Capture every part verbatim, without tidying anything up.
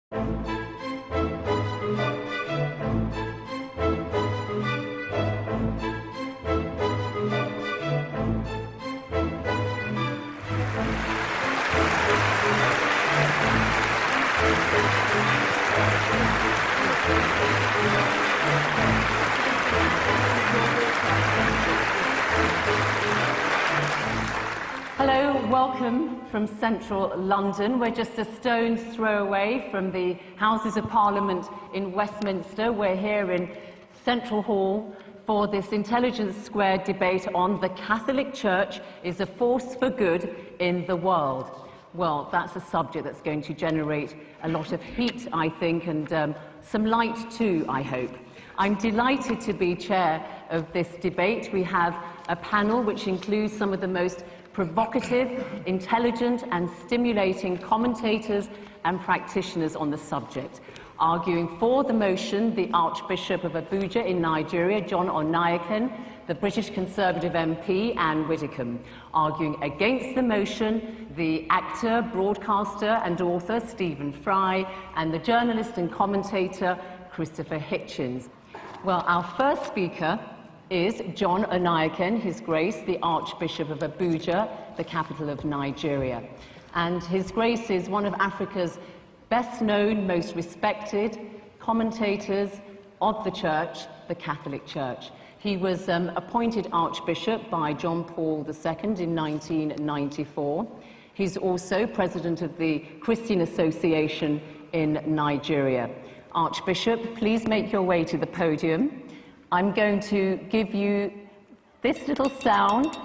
Hello, welcome from central London. We're just a stone's throw away from the Houses of Parliament in Westminster. We're here in Central Hall for this Intelligence Squared debate on the Catholic Church is a force for good in the world. Well, that's a subject that's going to generate a lot of heat, I think, and um, some light too, I hope. I'm delighted to be chair of this debate. We have a panel which includes some of the most provocative, intelligent and stimulating commentators and practitioners on the subject. Arguing for the motion, the Archbishop of Abuja in Nigeria, John Onaiyekan, the British Conservative M P, Anne Widdecombe. Arguing against the motion, the actor, broadcaster and author Stephen Fry, and the journalist and commentator Christopher Hitchens. Well, our first speaker is John Onaiyekan, His Grace, the Archbishop of Abuja, the capital of Nigeria. And His Grace is one of Africa's best-known, most respected commentators of the Church, the Catholic Church. He was um, appointed Archbishop by John Paul the Second in nineteen ninety-four. He's also President of the Christian Association in Nigeria. Archbishop, please make your way to the podium. I'm going to give you this little sound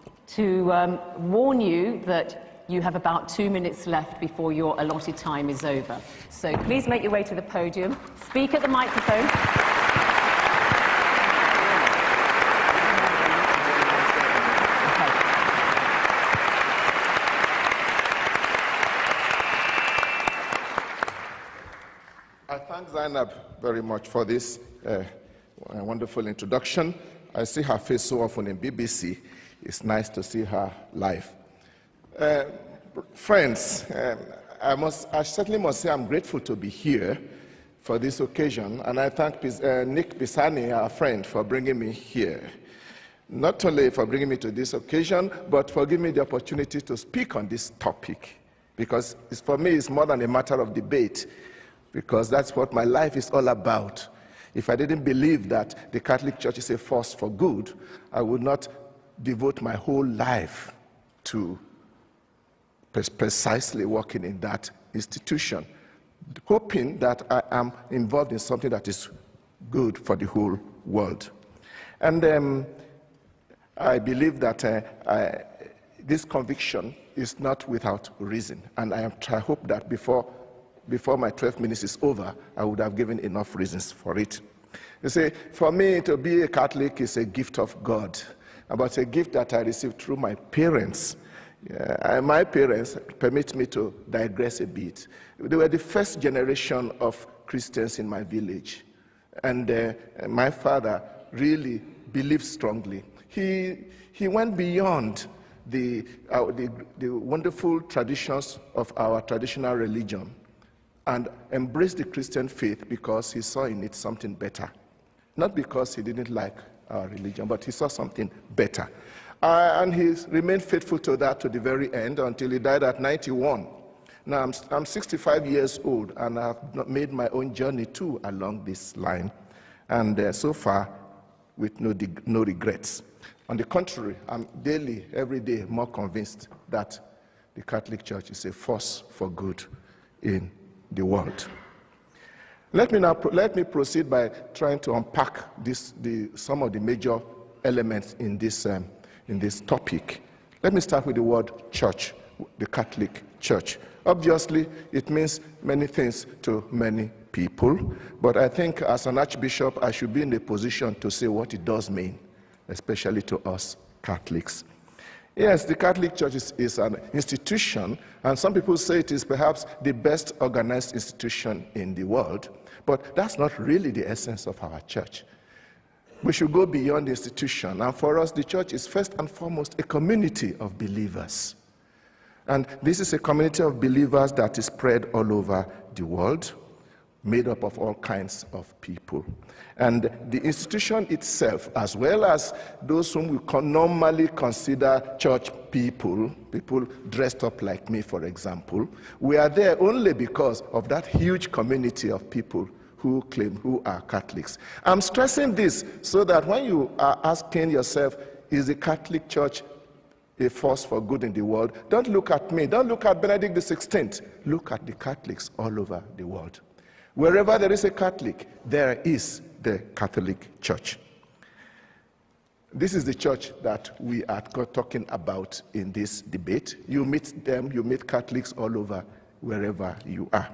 to um, warn you that you have about two minutes left before your allotted time is over. So please make your way to the podium. Speak at the microphone. I thank Zainab very much for this uh, a wonderful introduction. I see her face so often in B B C. It's nice to see her live. Uh, friends, um, I, must, I certainly must say I'm grateful to be here for this occasion, and I thank uh, Nick Pisani, our friend, for bringing me here. Not only for bringing me to this occasion, but for giving me the opportunity to speak on this topic, because it's, for me it's more than a matter of debate, because that's what my life is all about. If I didn't believe that the Catholic Church is a force for good, I would not devote my whole life to precisely working in that institution, hoping that I am involved in something that is good for the whole world. And um, I believe that uh, I, this conviction is not without reason, and I, am, I hope that before Before my twelve minutes is over, I would have given enough reasons for it. You see, for me, to be a Catholic is a gift of God, but a gift that I received through my parents. Yeah, my parents, permit me to digress a bit. They were the first generation of Christians in my village, and uh, my father really believed strongly. He, he went beyond the, uh, the, the wonderful traditions of our traditional religion and embraced the Christian faith because he saw in it something better. Not because he didn't like our religion, but he saw something better. Uh, and he remained faithful to that to the very end until he died at ninety-one. Now, I'm, I'm sixty-five years old, and I've made my own journey too along this line. And uh, so far, with no, no regrets. On the contrary, I'm daily, every day, more convinced that the Catholic Church is a force for good in the world. Let me now let me proceed by trying to unpack this, the, some of the major elements in this, um, in this topic. Let me start with the word church, the Catholic Church. Obviously, it means many things to many people, but I think as an archbishop, I should be in a position to say what it does mean, especially to us Catholics. Yes, the Catholic Church is, is an institution, and some people say it is perhaps the best organized institution in the world, but that's not really the essence of our church. We should go beyond the institution, and for us, the church is first and foremost a community of believers. And this is a community of believers that is spread all over the world, made up of all kinds of people. And the institution itself, as well as those whom we can normally consider church people, people dressed up like me, for example, we are there only because of that huge community of people who claim, who are Catholics. I'm stressing this so that when you are asking yourself, is the Catholic Church a force for good in the world? Don't look at me. Don't look at Benedict the sixteenth. Look at the Catholics all over the world. Wherever there is a Catholic, there is the Catholic Church. This is the church that we are talking about in this debate. You meet them, you meet Catholics all over, wherever you are.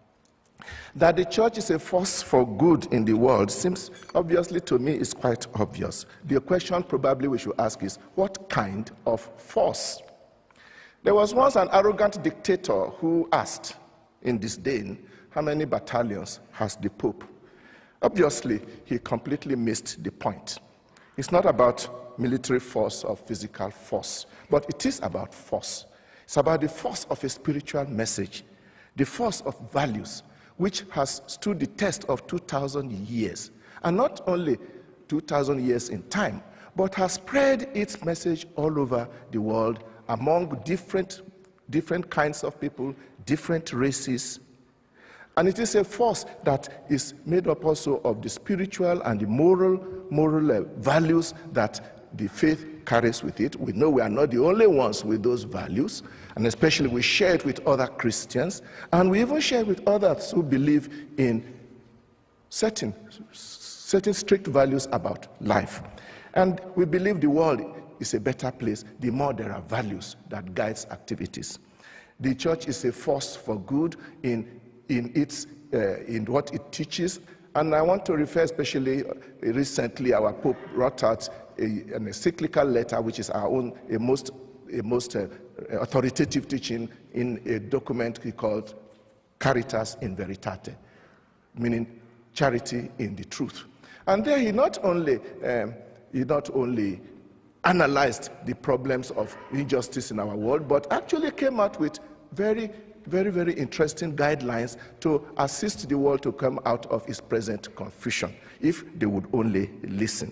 That the church is a force for good in the world seems, obviously to me, is quite obvious. The question probably we should ask is, what kind of force? There was once an arrogant dictator who asked in disdain, how many battalions has the Pope? Obviously, he completely missed the point. It's not about military force or physical force, but it is about force. It's about the force of a spiritual message, the force of values, which has stood the test of two thousand years, and not only two thousand years in time, but has spread its message all over the world among different, different kinds of people, different races. And it is a force that is made up also of the spiritual and the moral, moral values that the faith carries with it. We know we are not the only ones with those values, and especially we share it with other Christians, and we even share it with others who believe in certain, certain strict values about life. And we believe the world is a better place the more there are values that guides activities. The church is a force for good in in its uh, in what it teaches, and I want to refer especially uh, recently our Pope wrote out a, an encyclical letter, which is our own a most a most uh, authoritative teaching in a document he called Caritas in Veritate, meaning charity in the truth. And there he not only um, he not only analyzed the problems of injustice in our world, but actually came out with very very, very interesting guidelines to assist the world to come out of its present confusion, if they would only listen.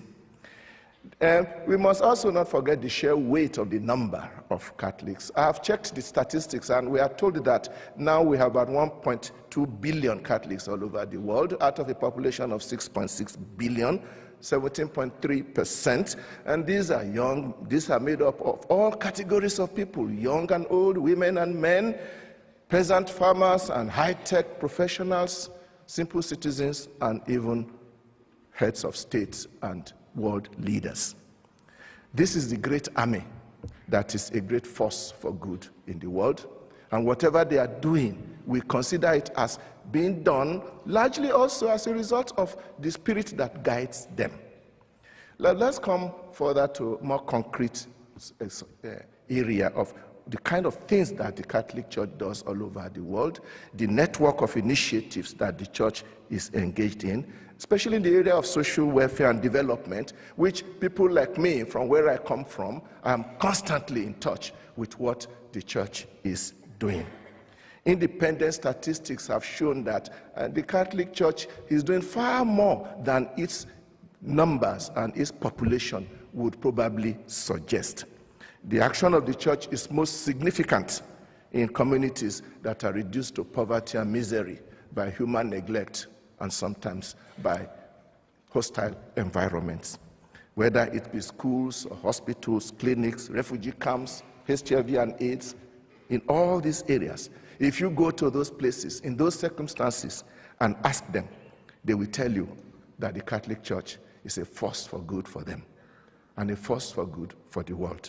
And we must also not forget the sheer weight of the number of Catholics. I have checked the statistics, and we are told that now we have about one point two billion Catholics all over the world, out of a population of six point six billion, seventeen point three percent, and these are young, these are made up of all categories of people, young and old, women and men, peasant farmers and high-tech professionals, simple citizens, and even heads of states and world leaders. This is the great army that is a great force for good in the world, and whatever they are doing, we consider it as being done largely also as a result of the spirit that guides them. Let's come further to a more concrete area of the kind of things that the Catholic Church does all over the world, the network of initiatives that the Church is engaged in, especially in the area of social welfare and development, which people like me, from where I come from, am constantly in touch with what the Church is doing. Independent statistics have shown that uh, the Catholic Church is doing far more than its numbers and its population would probably suggest. The action of the church is most significant in communities that are reduced to poverty and misery by human neglect and sometimes by hostile environments, whether it be schools, or hospitals, clinics, refugee camps, H I V and AIDS. In all these areas, if you go to those places, in those circumstances, and ask them, they will tell you that the Catholic Church is a force for good for them and a force for good for the world.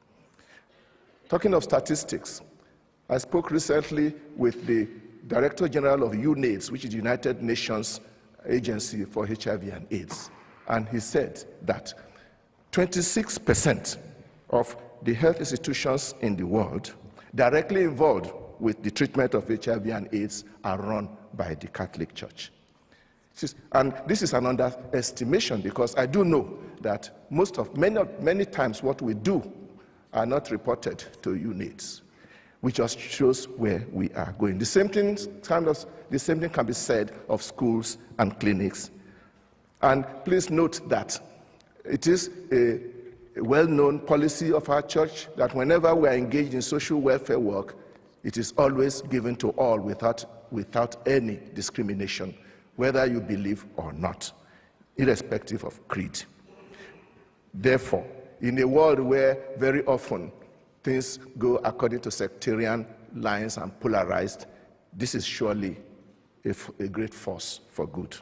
Talking of statistics, I spoke recently with the Director General of UNAIDS, which is the United Nations Agency for H I V and AIDS, and he said that twenty-six percent of the health institutions in the world directly involved with the treatment of H I V and AIDS are run by the Catholic Church. And this is an underestimation, because I do know that most of, many, many times what we do are not reported to UNAIDS. which just shows where we are going. The same thing, kind of, the same thing can be said of schools and clinics. And please note that it is a, a well-known policy of our church that whenever we are engaged in social welfare work, it is always given to all without, without any discrimination, whether you believe or not, irrespective of creed. Therefore, in a world where very often things go according to sectarian lines and polarized, this is surely a, a great force for good.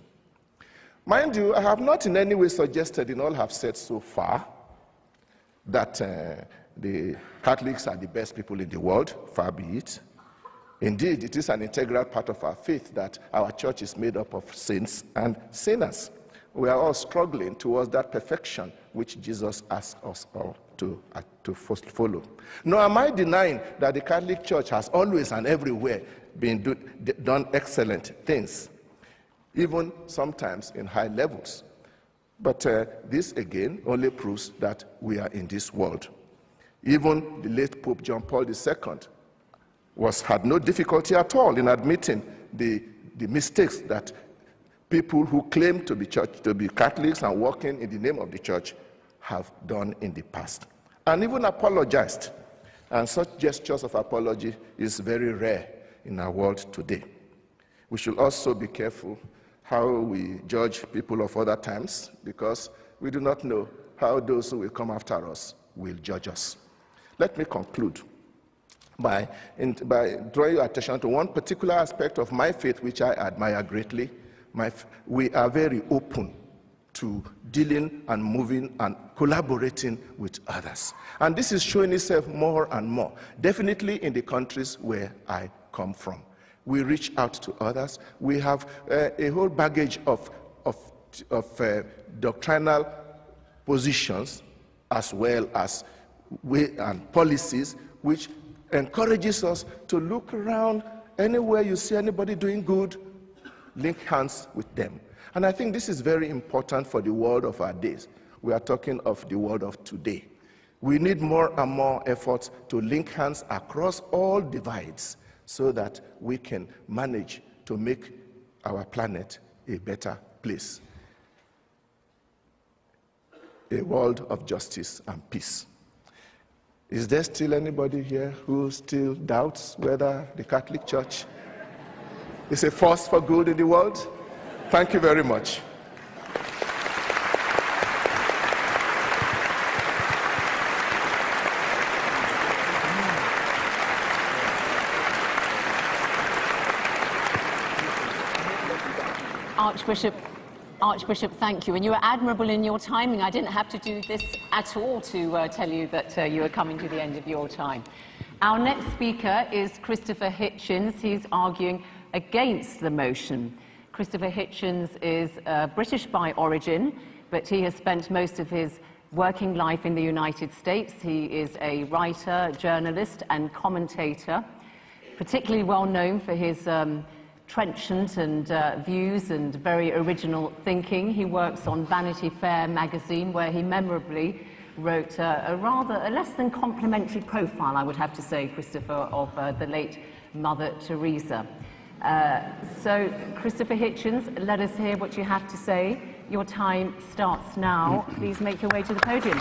Mind you, I have not in any way suggested in all I have said so far that uh, the Catholics are the best people in the world, far be it. Indeed, it is an integral part of our faith that our church is made up of saints and sinners. We are all struggling towards that perfection which Jesus asked us all to, uh, to follow. Nor am I denying that the Catholic Church has always and everywhere been do, done excellent things, even sometimes in high levels. But uh, this again only proves that we are in this world. Even the late Pope John Paul the Second was, had no difficulty at all in admitting the, the mistakes that people who claim to be church, to be Catholics and working in the name of the church have done in the past, and even apologized. And such gestures of apology is very rare in our world today. We should also be careful how we judge people of other times, because we do not know how those who will come after us will judge us. Let me conclude by, in, by drawing your attention to one particular aspect of my faith which I admire greatly. My, we are very open to dealing and moving and collaborating with others. And this is showing itself more and more, definitely in the countries where I come from. We reach out to others. We have uh, a whole baggage of, of, of uh, doctrinal positions as well as way and policies which encourages us to look around. Anywhere you see anybody doing good, link hands with them. And I think this is very important for the world of our days. We are talking of the world of today. We need more and more efforts to link hands across all divides so that we can manage to make our planet a better place. A world of justice and peace. Is there still anybody here who still doubts whether the Catholic Church is a force for good in the world? Thank you very much. Archbishop, Archbishop, thank you. And you were admirable in your timing. I didn't have to do this at all to uh, tell you that uh, you were coming to the end of your time. Our next speaker is Christopher Hitchens. He's arguing against the motion. Christopher Hitchens is uh, British by origin, but he has spent most of his working life in the United States. He is a writer, journalist, and commentator, particularly well known for his um, trenchant and uh, views and very original thinking. He works on Vanity Fair magazine, where he memorably wrote uh, a rather a less than complimentary profile, I would have to say, Christopher, of uh, the late Mother Teresa. Uh, so, Christopher Hitchens, let us hear what you have to say. Your time starts now. Please make your way to the podium.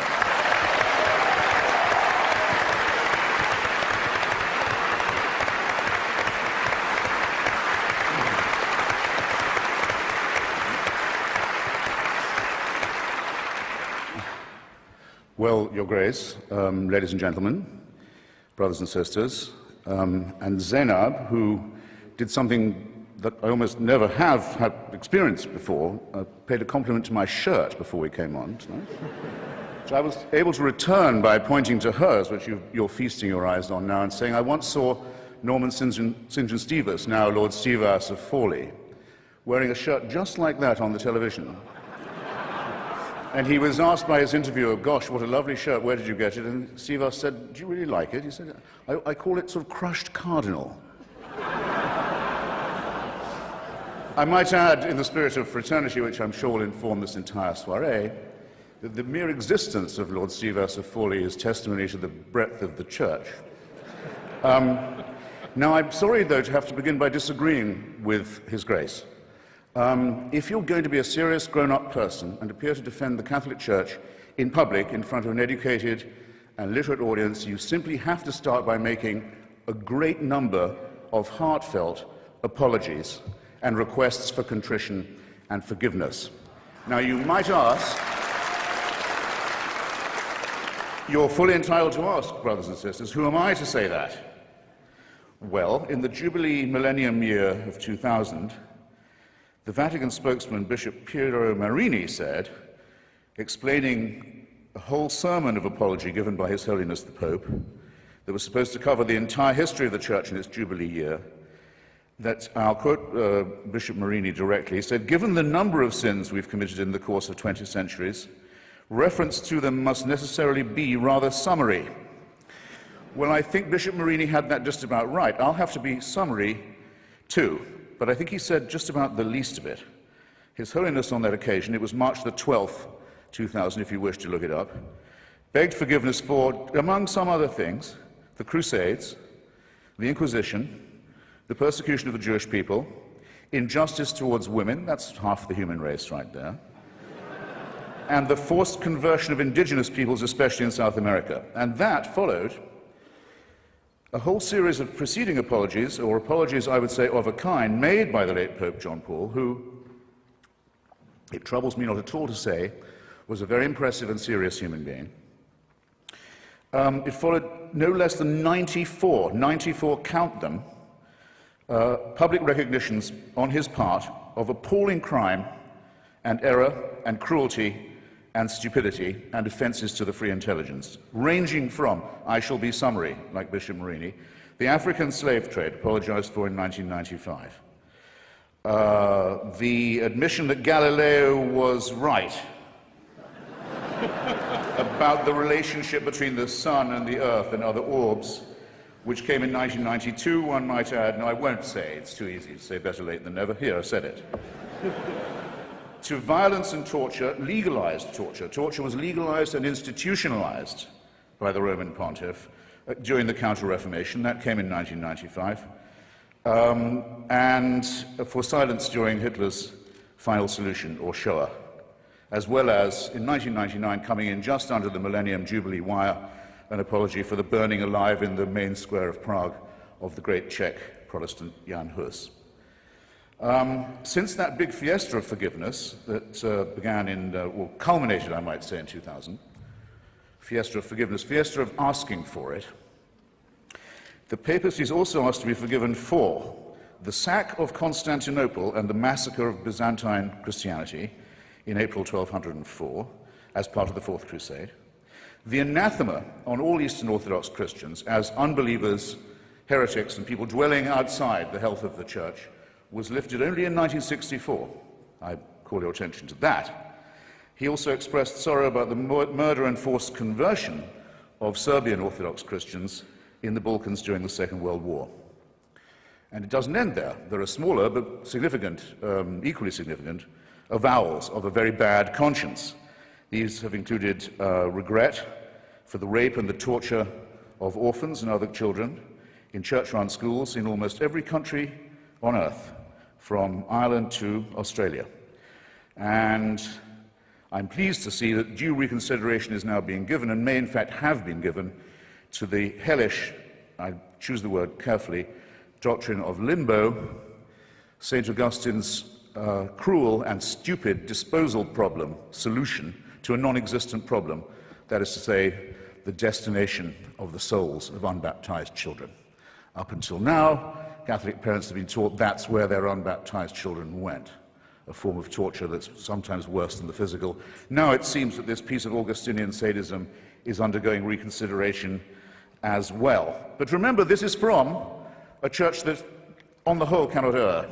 Well, Your Grace, um, ladies and gentlemen, brothers and sisters, um, and Zainab, who did something that I almost never have had experienced before, uh, paid a compliment to my shirt before we came on tonight, which I was able to return by pointing to hers, which you, you're feasting your eyes on now, and saying, I once saw Norman Saint John Stevens, now Lord Stevas of Fawley, wearing a shirt just like that on the television. And he was asked by his interviewer, gosh, what a lovely shirt, where did you get it? And Stevas said, do you really like it? He said, I, I call it sort of crushed cardinal. I might add, in the spirit of fraternity, which I'm sure will inform this entire soiree, that the mere existence of Lord Stevas of Fawley is testimony to the breadth of the church. Um, now, I'm sorry, though, to have to begin by disagreeing with His Grace. Um, if you're going to be a serious grown-up person and appear to defend the Catholic Church in public in front of an educated and literate audience, you simply have to start by making a great number of heartfelt apologies and requests for contrition and forgiveness. Now, you might ask, you're fully entitled to ask, brothers and sisters, who am I to say that? Well, in the Jubilee Millennium Year of two thousand, the Vatican spokesman, Bishop Piero Marini, said, explaining a whole sermon of apology given by His Holiness the Pope, that was supposed to cover the entire history of the Church in its Jubilee year, that, I'll quote uh, Bishop Marini directly, he said, given the number of sins we've committed in the course of twenty centuries, reference to them must necessarily be rather summary. Well, I think Bishop Marini had that just about right. I'll have to be summary too, but I think he said just about the least of it. His Holiness on that occasion, it was March the twelfth, two thousand, if you wish to look it up, begged forgiveness for, among some other things, the Crusades, the Inquisition, the persecution of the Jewish people, injustice towards women, that's half the human race right there, and the forced conversion of indigenous peoples, especially in South America. And that followed a whole series of preceding apologies, or apologies, I would say, of a kind, made by the late Pope John Paul, who, it troubles me not at all to say, was a very impressive and serious human being. Um, it followed no less than ninety-four, ninety-four, count them, uh, public recognitions on his part of appalling crime and error and cruelty and stupidity and offences to the free intelligence, ranging from, I shall be summary, like Bishop Marini, the African slave trade, apologized for in nineteen ninety-five, uh, the admission that Galileo was right about the relationship between the sun and the earth and other orbs, which came in nineteen ninety-two, one might add. No, I won't say, it's too easy to say better late than never. Here, I said it. To violence and torture, legalized torture. Torture was legalized and institutionalized by the Roman Pontiff uh, during the Counter-Reformation. That came in nineteen ninety-five. Um, and uh, for silence during Hitler's final solution, or Shoah, as well as, in nineteen ninety-nine, coming in just under the Millennium Jubilee wire, an apology for the burning alive in the main square of Prague of the great Czech Protestant Jan Hus. Um, since that big fiesta of forgiveness that uh, began in, uh, well, culminated, I might say, in two thousand, fiesta of forgiveness, fiesta of asking for it, the papacy is also asked to be forgiven for the sack of Constantinople and the massacre of Byzantine Christianity in April twelve oh four, as part of the Fourth Crusade, the anathema on all Eastern Orthodox Christians as unbelievers, heretics, and people dwelling outside the health of the Church was lifted only in nineteen sixty-four. I call your attention to that. He also expressed sorrow about the murder and forced conversion of Serbian Orthodox Christians in the Balkans during the Second World War. And it doesn't end there. There are smaller but significant, um, equally significant, avowals of a very bad conscience. These have included uh, regret for the rape and the torture of orphans and other children in church-run schools in almost every country on earth, from Ireland to Australia. And I'm pleased to see that due reconsideration is now being given, and may in fact have been given, to the hellish, I choose the word carefully, doctrine of limbo, Saint Augustine's uh, cruel and stupid disposal problem solution to a non-existent problem, that is to say, the destination of the souls of unbaptized children. Up until now, Catholic parents have been taught that's where their unbaptized children went, a form of torture that's sometimes worse than the physical. Now it seems that this piece of Augustinian sadism is undergoing reconsideration as well. But remember, this is from a church that, on the whole, cannot err.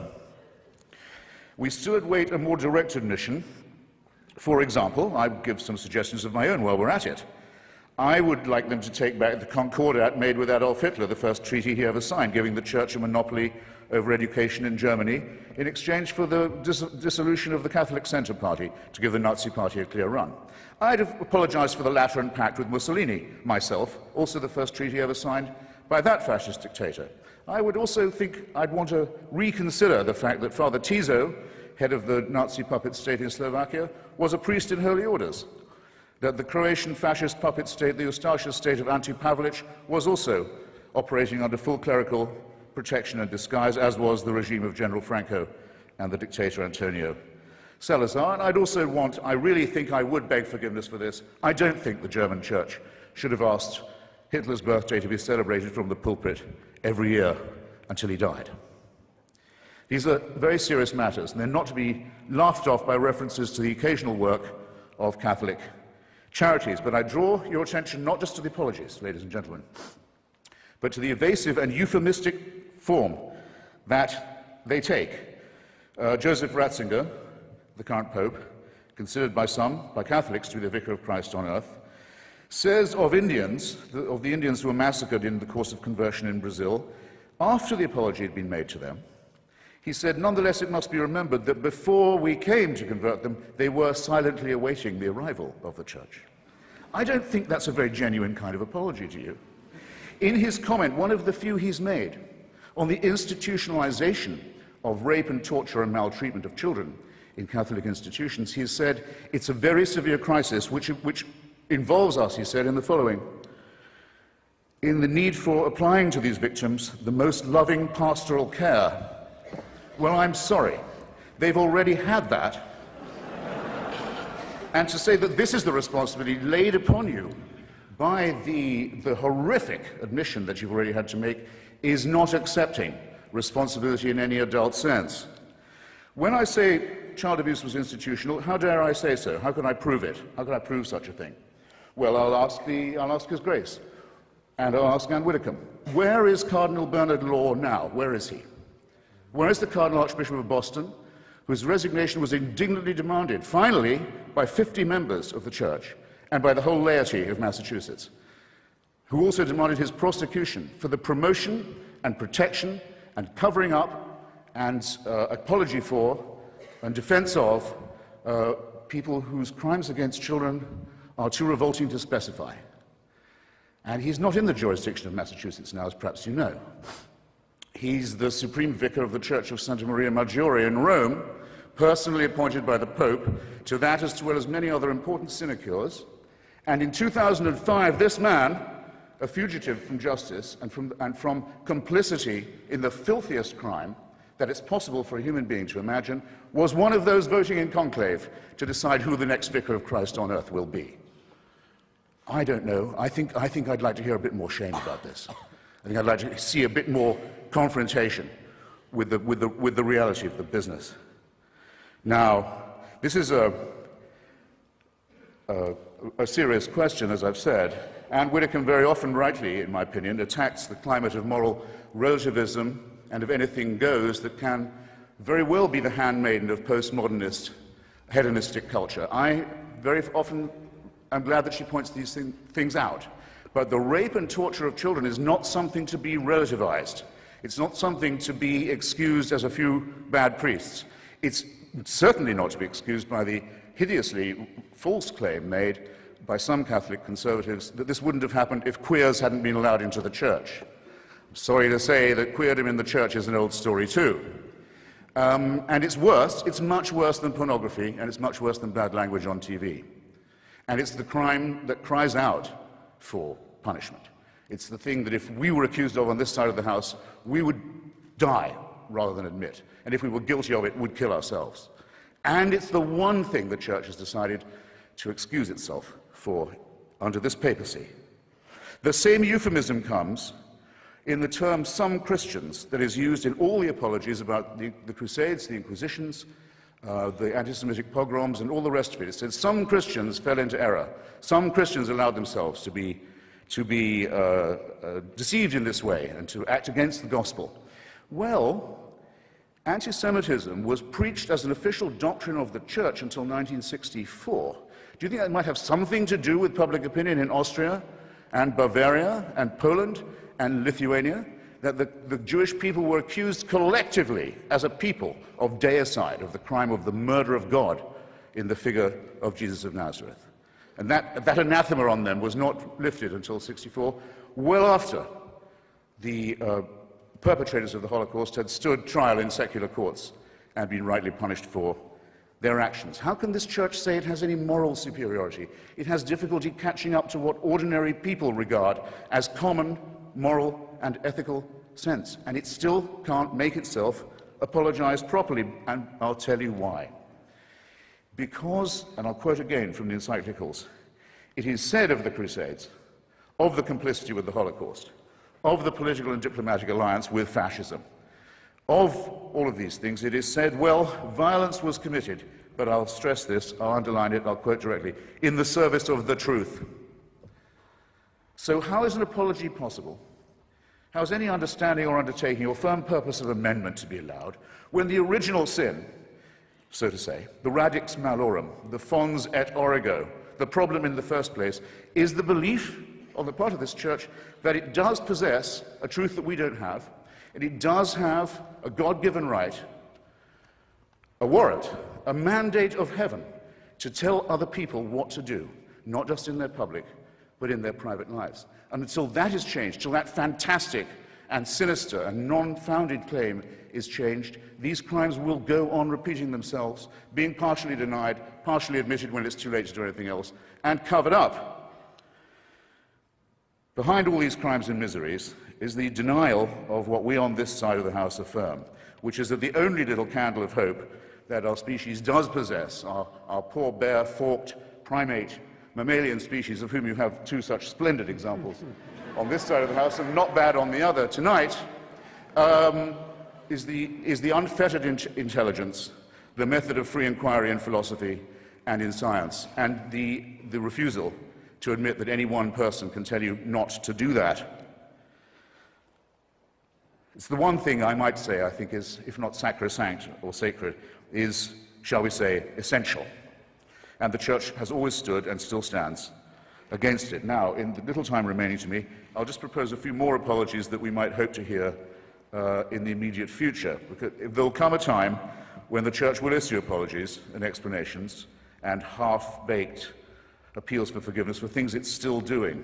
We still await a more direct admission. For example, I give some suggestions of my own while we're at it. I would like them to take back the Concordat made with Adolf Hitler, the first treaty he ever signed, giving the Church a monopoly over education in Germany in exchange for the dis dissolution of the Catholic Centre Party, to give the Nazi Party a clear run. I'd have apologized for the Lateran Pact with Mussolini, myself, also the first treaty ever signed by that fascist dictator. I would also think I'd want to reconsider the fact that Father Tiso, head of the Nazi puppet state in Slovakia, was a priest in holy orders, that the Croatian fascist puppet state, the Ustaša state of Ante Pavelić, was also operating under full clerical protection and disguise, as was the regime of General Franco and the dictator Antonio Salazar. And I'd also want, I really think I would beg forgiveness for this, I don't think the German church should have asked Hitler's birthday to be celebrated from the pulpit every year until he died. These are very serious matters, and they're not to be laughed off by references to the occasional work of Catholic charities. But I draw your attention not just to the apologies, ladies and gentlemen, but to the evasive and euphemistic form that they take. Uh, Joseph Ratzinger, the current Pope, considered by some, by Catholics, to be the Vicar of Christ on earth, says of Indians, of the Indians who were massacred in the course of conversion in Brazil, after the apology had been made to them, he said, nonetheless, it must be remembered that before we came to convert them, they were silently awaiting the arrival of the church. I don't think that's a very genuine kind of apology to you. In his comment, one of the few he's made on the institutionalization of rape and torture and maltreatment of children in Catholic institutions, he has said, it's a very severe crisis which, which involves us, he said, in the following: in the need for applying to these victims the most loving pastoral care. Well, I'm sorry, they've already had that. And to say that this is the responsibility laid upon you by the, the horrific admission that you've already had to make is not accepting responsibility in any adult sense. When I say child abuse was institutional, how dare I say so? How can I prove it? How can I prove such a thing? Well, I'll ask, the, I'll ask His Grace, and I'll ask Anne Widdecombe. Where is Cardinal Bernard Law now? Where is he? Where is the Cardinal Archbishop of Boston, whose resignation was indignantly demanded, finally, by fifty members of the Church and by the whole laity of Massachusetts, who also demanded his prosecution for the promotion and protection and covering up and uh, apology for and defense of uh, people whose crimes against children are too revolting to specify. And he's not in the jurisdiction of Massachusetts now, as perhaps you know. He's the Supreme Vicar of the Church of Santa Maria Maggiore in Rome, personally appointed by the Pope to that as well as many other important sinecures. And in two thousand five, this man, a fugitive from justice and from, and from complicity in the filthiest crime that it's possible for a human being to imagine, was one of those voting in conclave to decide who the next Vicar of Christ on earth will be. I don't know. I think, I think I'd like to hear a bit more shame about this. I think I'd like to see a bit more confrontation with the, with the, with the reality of the business. Now, this is a, a, a serious question, as I've said. Anne Widdecombe very often, rightly, in my opinion, attacks the climate of moral relativism and of anything goes that can very well be the handmaiden of postmodernist hedonistic culture. I very often am glad that she points these thing, things out. But the rape and torture of children is not something to be relativized. It's not something to be excused as a few bad priests. It's certainly not to be excused by the hideously false claim made by some Catholic conservatives that this wouldn't have happened if queers hadn't been allowed into the church. I'm sorry to say that queerdom in the church is an old story too. Um, and it's worse, it's much worse than pornography, and it's much worse than bad language on T V. And it's the crime that cries out for punishment. It's the thing that if we were accused of on this side of the house, we would die rather than admit. And if we were guilty of it, would kill ourselves. And it's the one thing the Church has decided to excuse itself for under this papacy. The same euphemism comes in the term some Christians that is used in all the apologies about the, the Crusades, the Inquisitions, uh, the anti-Semitic pogroms, and all the rest of it. It says some Christians fell into error. Some Christians allowed themselves to be, to be uh, uh, deceived in this way and to act against the gospel. Well, anti-Semitism was preached as an official doctrine of the Church until nineteen sixty-four. Do you think that might have something to do with public opinion in Austria and Bavaria and Poland and Lithuania? That the, the Jewish people were accused collectively as a people of deicide, of the crime of the murder of God in the figure of Jesus of Nazareth. And that, that anathema on them was not lifted until sixty-four, well after the uh, perpetrators of the Holocaust had stood trial in secular courts and been rightly punished for their actions. How can this church say it has any moral superiority? It has difficulty catching up to what ordinary people regard as common moral and ethical sense, and it still can't make itself apologize properly, and I'll tell you why. Because, and I'll quote again from the encyclicals, it is said of the Crusades, of the complicity with the Holocaust, of the political and diplomatic alliance with fascism, of all of these things, it is said, well, violence was committed, but I'll stress this, I'll underline it, I'll quote directly, in the service of the truth. So how is an apology possible? How is any understanding or undertaking or firm purpose of amendment to be allowed when the original sin, so to say, the radix malorum, the fons et origo, the problem in the first place, is the belief on the part of this church that it does possess a truth that we don't have, and it does have a God-given right, a warrant, a mandate of heaven to tell other people what to do, not just in their public, but in their private lives. And until that is changed, till that fantastic and sinister and non-founded claim is changed, these crimes will go on repeating themselves, being partially denied, partially admitted when it's too late to do anything else, and covered up. Behind all these crimes and miseries is the denial of what we on this side of the House affirm, which is that the only little candle of hope that our species does possess, our, our poor, bare, forked, primate, mammalian species, of whom you have two such splendid examples on this side of the House and not bad on the other tonight, um, is, the, is the unfettered in intelligence, the method of free inquiry in philosophy and in science, and the, the refusal to admit that any one person can tell you not to do that. It's the one thing I might say, I think, is, if not sacrosanct or sacred, is, shall we say, essential. And the Church has always stood and still stands against it. Now, in the little time remaining to me, I'll just propose a few more apologies that we might hope to hear uh, in the immediate future. Because there'll come a time when the Church will issue apologies and explanations and half-baked appeals for forgiveness for things it's still doing.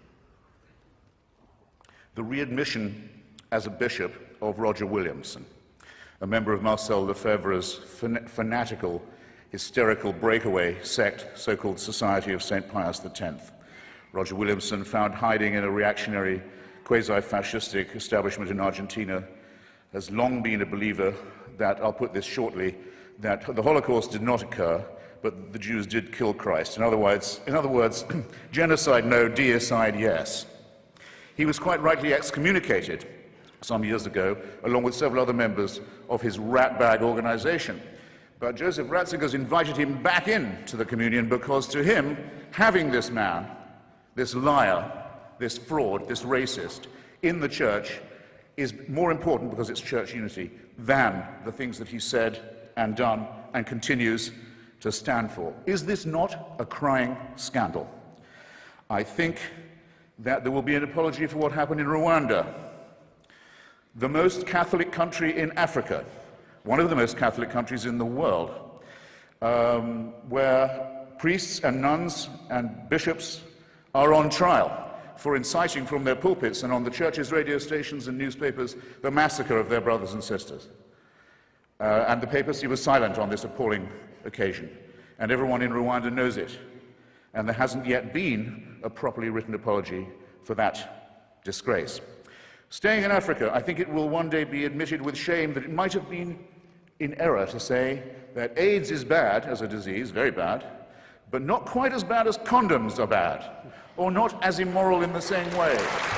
The readmission as a bishop of Roger Williamson, a member of Marcel Lefebvre's fan fanatical, hysterical breakaway sect, so-called Society of Saint Pius the Tenth. Roger Williamson, found hiding in a reactionary, quasi-fascistic establishment in Argentina, has long been a believer that, I'll put this shortly, that the Holocaust did not occur, but the Jews did kill Christ. In other words, in other words genocide no, deicide yes. He was quite rightly excommunicated some years ago, along with several other members of his ratbag organization. But Joseph Ratzinger's invited him back into the communion because to him, having this man, this liar, this fraud, this racist, in the church is more important because it's church unity than the things that he said and done and continues to stand for. Is this not a crying scandal? I think that there will be an apology for what happened in Rwanda, the most Catholic country in Africa, one of the most Catholic countries in the world, um, where priests and nuns and bishops are on trial for inciting from their pulpits and on the church's radio stations and newspapers the massacre of their brothers and sisters. Uh, and the papacy was silent on this appalling occasion, and everyone in Rwanda knows it. And there hasn't yet been a properly written apology for that disgrace. Staying in Africa, I think it will one day be admitted with shame that it might have been in error to say that AIDS is bad as a disease, very bad, but not quite as bad as condoms are bad, or not as immoral in the same way.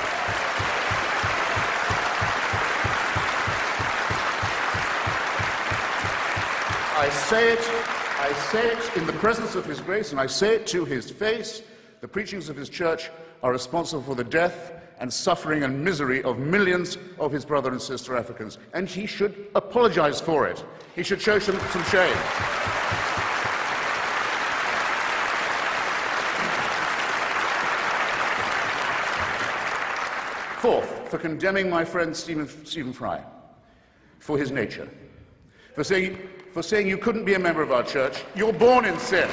I say it, I say it in the presence of His grace, and I say it to His face. The preachings of His church are responsible for the death and suffering and misery of millions of his brother and sister Africans, and he should apologize for it. He should show some, some shame. Fourth, for condemning my friend Stephen, Stephen Fry for his nature, for saying, for saying you couldn't be a member of our church, you're born in sin.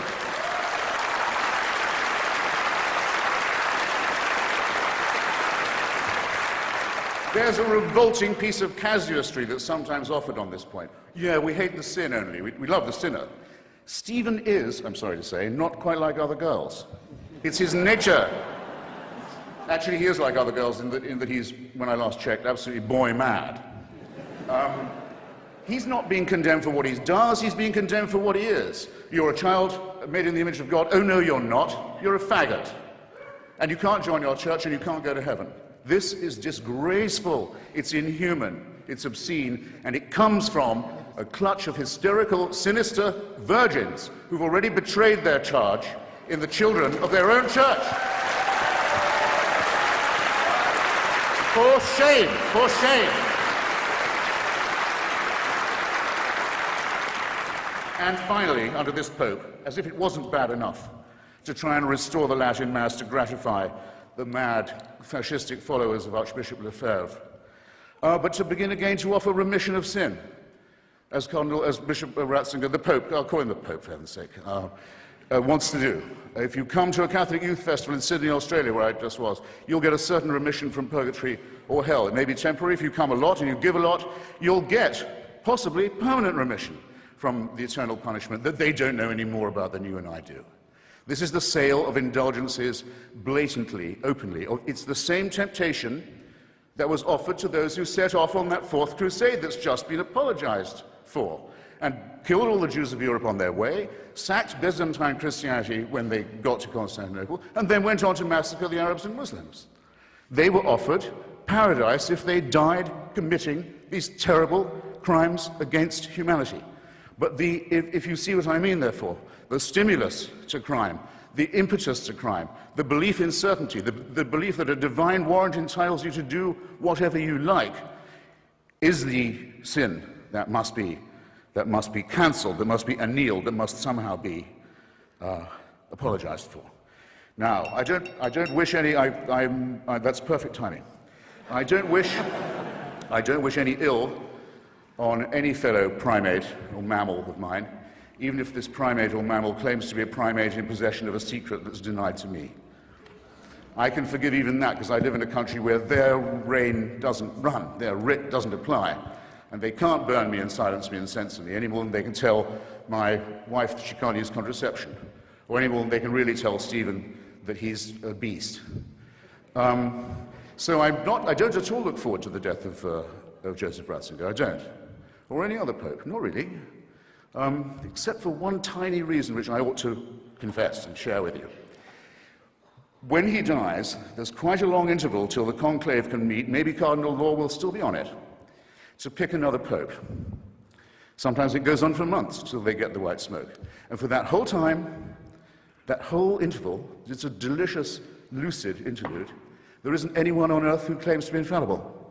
There's a revolting piece of casuistry that's sometimes offered on this point. Yeah, we hate the sin only. We, we love the sinner. Stephen is, I'm sorry to say, not quite like other girls. It's his nature. Actually, he is like other girls in that, in that he's, when I last checked, absolutely boy mad. Um, he's not being condemned for what he does, he's being condemned for what he is. You're a child made in the image of God. Oh, no, you're not. You're a faggot. And you can't join your church and you can't go to heaven. This is disgraceful. It's inhuman. It's obscene. And it comes from a clutch of hysterical, sinister virgins who've already betrayed their charge in the children of their own church. For shame, for shame. And finally, under this Pope, as if it wasn't bad enough to try and restore the Latin Mass to gratify the mad fascistic followers of Archbishop Lefebvre, uh, but to begin again to offer remission of sin, as Cardinal, as Bishop Ratzinger, the Pope, I'll call him the Pope for heaven's sake, uh, uh, wants to do. If you come to a Catholic youth festival in Sydney, Australia, where I just was, you'll get a certain remission from purgatory or hell. It may be temporary. If you come a lot and you give a lot, you'll get possibly permanent remission from the eternal punishment that they don't know any more about than you and I do. This is the sale of indulgences blatantly, openly. It's the same temptation that was offered to those who set off on that fourth crusade that's just been apologized for, and killed all the Jews of Europe on their way, sacked Byzantine Christianity when they got to Constantinople, and then went on to massacre the Arabs and Muslims. They were offered paradise if they died committing these terrible crimes against humanity. But the, if, if you see what I mean, therefore, the stimulus to crime, the impetus to crime, the belief in certainty, the, the belief that a divine warrant entitles you to do whatever you like, is the sin that must be, that must be cancelled, that must be annealed, that must somehow be uh, apologized for. Now, I don't, I don't wish any, I, I'm, I, that's perfect timing. I don't wish, I don't wish any ill on any fellow primate or mammal of mine, even if this primate or mammal claims to be a primate in possession of a secret that's denied to me. I can forgive even that because I live in a country where their reign doesn't run, their writ doesn't apply, and they can't burn me and silence me and censor me any more than they can tell my wife that she can't use contraception, or any more than they can really tell Stephen that he's a beast. Um, so I'm not, I don't at all look forward to the death of, uh, of Joseph Ratzinger, I don't, or any other pope, not really. Um, except for one tiny reason which I ought to confess and share with you. When he dies, there's quite a long interval till the conclave can meet, maybe Cardinal Law will still be on it, to pick another pope. Sometimes it goes on for months till they get the white smoke. And for that whole time, that whole interval, it's a delicious, lucid interlude, there isn't anyone on earth who claims to be infallible.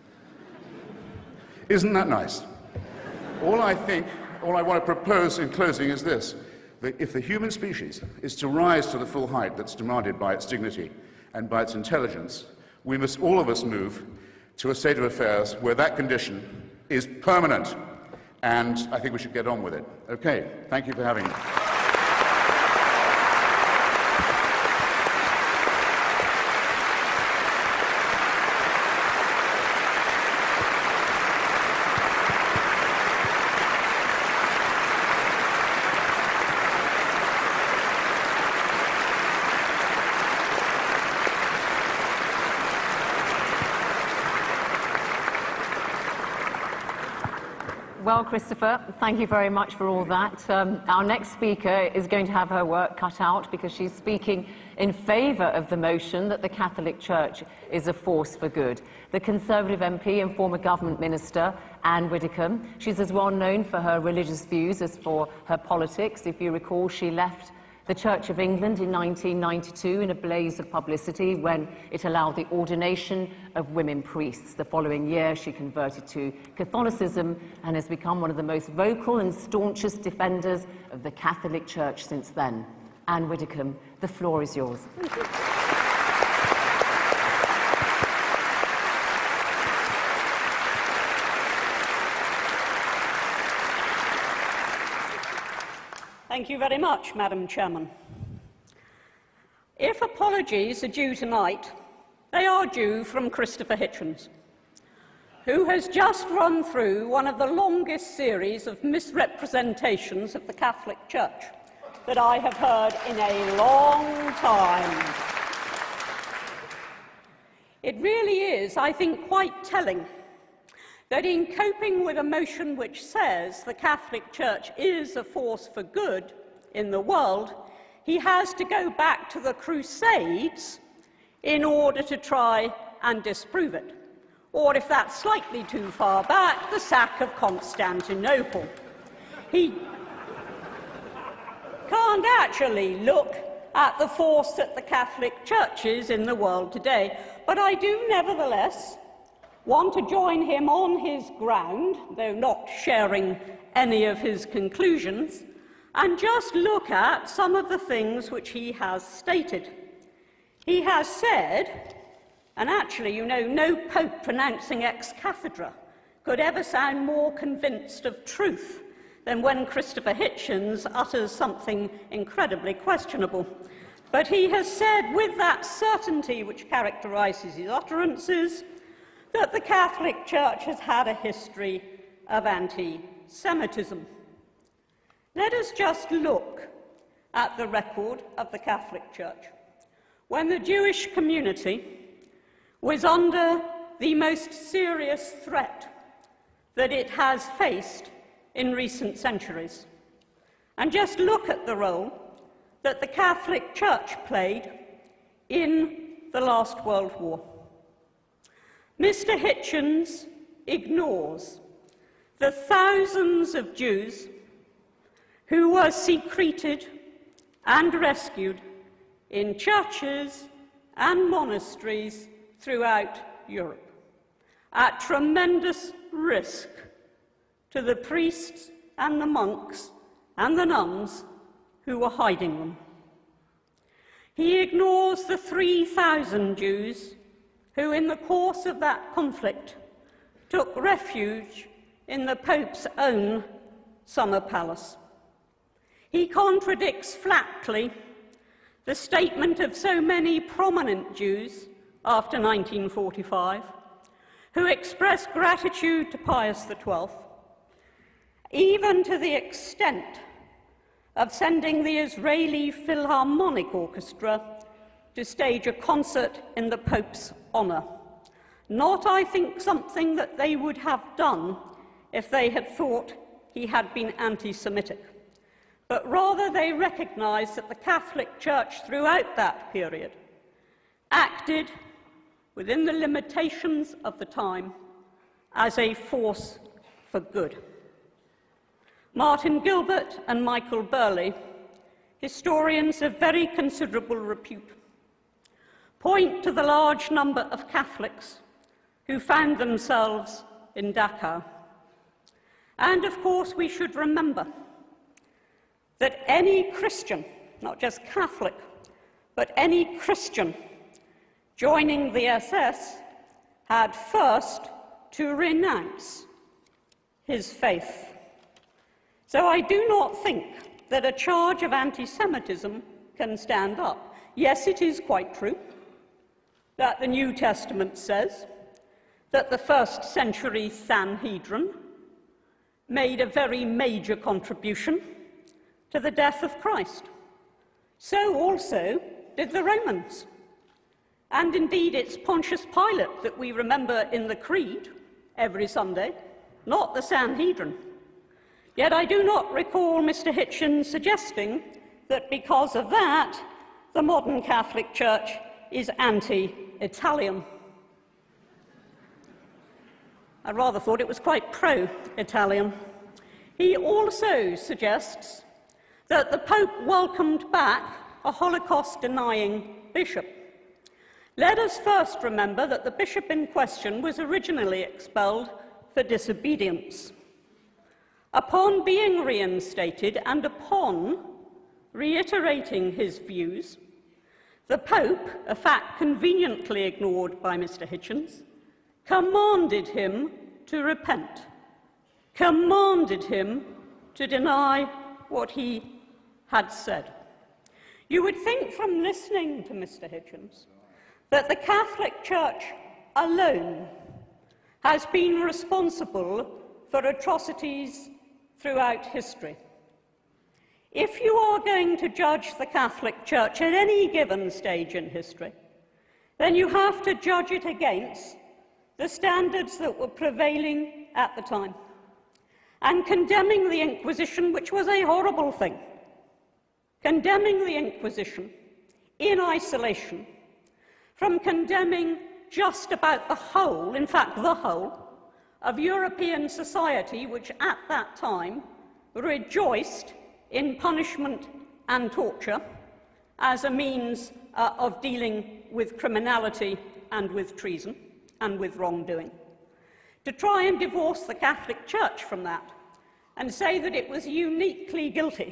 Isn't that nice? All I think All I want to propose in closing is this, that if the human species is to rise to the full height that's demanded by its dignity and by its intelligence, we must all of us move to a state of affairs where that condition is permanent. And I think we should get on with it. Okay, thank you for having me. Well, Christopher, thank you very much for all that. Um, our next speaker is going to have her work cut out because she's speaking in favour of the motion that the Catholic Church is a force for good. The Conservative M P and former government minister, Anne Widdecombe, she's as well known for her religious views as for her politics. If you recall, she left the Church of England in nineteen ninety-two in a blaze of publicity when it allowed the ordination of women priests. The following year, she converted to Catholicism and has become one of the most vocal and staunchest defenders of the Catholic Church since then. Anne Widdecombe, the floor is yours. Thank you. Thank you very much, Madam Chairman. If apologies are due tonight, they are due from Christopher Hitchens. who has just run through one of the longest series of misrepresentations of the Catholic Church that I have heard in a long time. It really is, I think, quite telling that in coping with a motion which says the Catholic Church is a force for good in the world, he has to go back to the Crusades in order to try and disprove it. Or, if that's slightly too far back, the sack of Constantinople. He can't actually look at the force that the Catholic Church is in the world today, but I do nevertheless want to join him on his ground, though not sharing any of his conclusions, and just look at some of the things which he has stated. He has said, and actually, you know, no pope pronouncing ex cathedra could ever sound more convinced of truth than when Christopher Hitchens utters something incredibly questionable. But he has said, with that certainty which characterises his utterances, that the Catholic Church has had a history of anti-Semitism. Let us just look at the record of the Catholic Church. When the Jewish community was under the most serious threat that it has faced in recent centuries. And just look at the role that the Catholic Church played in the last World War. Mister Hitchens ignores the thousands of Jews who were secreted and rescued in churches and monasteries throughout Europe, at tremendous risk to the priests and the monks and the nuns who were hiding them. He ignores the three thousand Jews who, in the course of that conflict, took refuge in the Pope's own summer palace. He contradicts flatly the statement of so many prominent Jews after nineteen forty-five, who expressed gratitude to Pius the twelfth, even to the extent of sending the Israeli Philharmonic Orchestra to stage a concert in the Pope's honour. Not, I think, something that they would have done if they had thought he had been anti-Semitic, but rather they recognised that the Catholic Church throughout that period acted within the limitations of the time as a force for good. Martin Gilbert and Michael Burley, historians of very considerable repute, point to the large number of Catholics who found themselves in Dachau. And of course, we should remember that any Christian, not just Catholic, but any Christian joining the S S had first to renounce his faith. So I do not think that a charge of anti-Semitism can stand up. Yes, it is quite true that the New Testament says that the first century Sanhedrin made a very major contribution to the death of Christ. So also did the Romans. And indeed, it's Pontius Pilate that we remember in the Creed every Sunday, not the Sanhedrin. Yet I do not recall Mister Hitchens suggesting that because of that, the modern Catholic Church is anti-Italian. I rather thought it was quite pro-Italian. He also suggests that the Pope welcomed back a Holocaust-denying bishop. Let us first remember that the bishop in question was originally expelled for disobedience. Upon being reinstated and upon reiterating his views, the Pope, a fact conveniently ignored by Mister Hitchens, commanded him to repent, commanded him to deny what he had said. You would think from listening to Mister Hitchens that the Catholic Church alone has been responsible for atrocities throughout history. If you are going to judge the Catholic Church at any given stage in history, then you have to judge it against the standards that were prevailing at the time. And condemning the Inquisition, which was a horrible thing, condemning the Inquisition in isolation from condemning just about the whole, in fact the whole, of European society, which at that time rejoiced in punishment and torture as a means uh, of dealing with criminality and with treason and with wrongdoing. To try and divorce the Catholic Church from that and say that it was uniquely guilty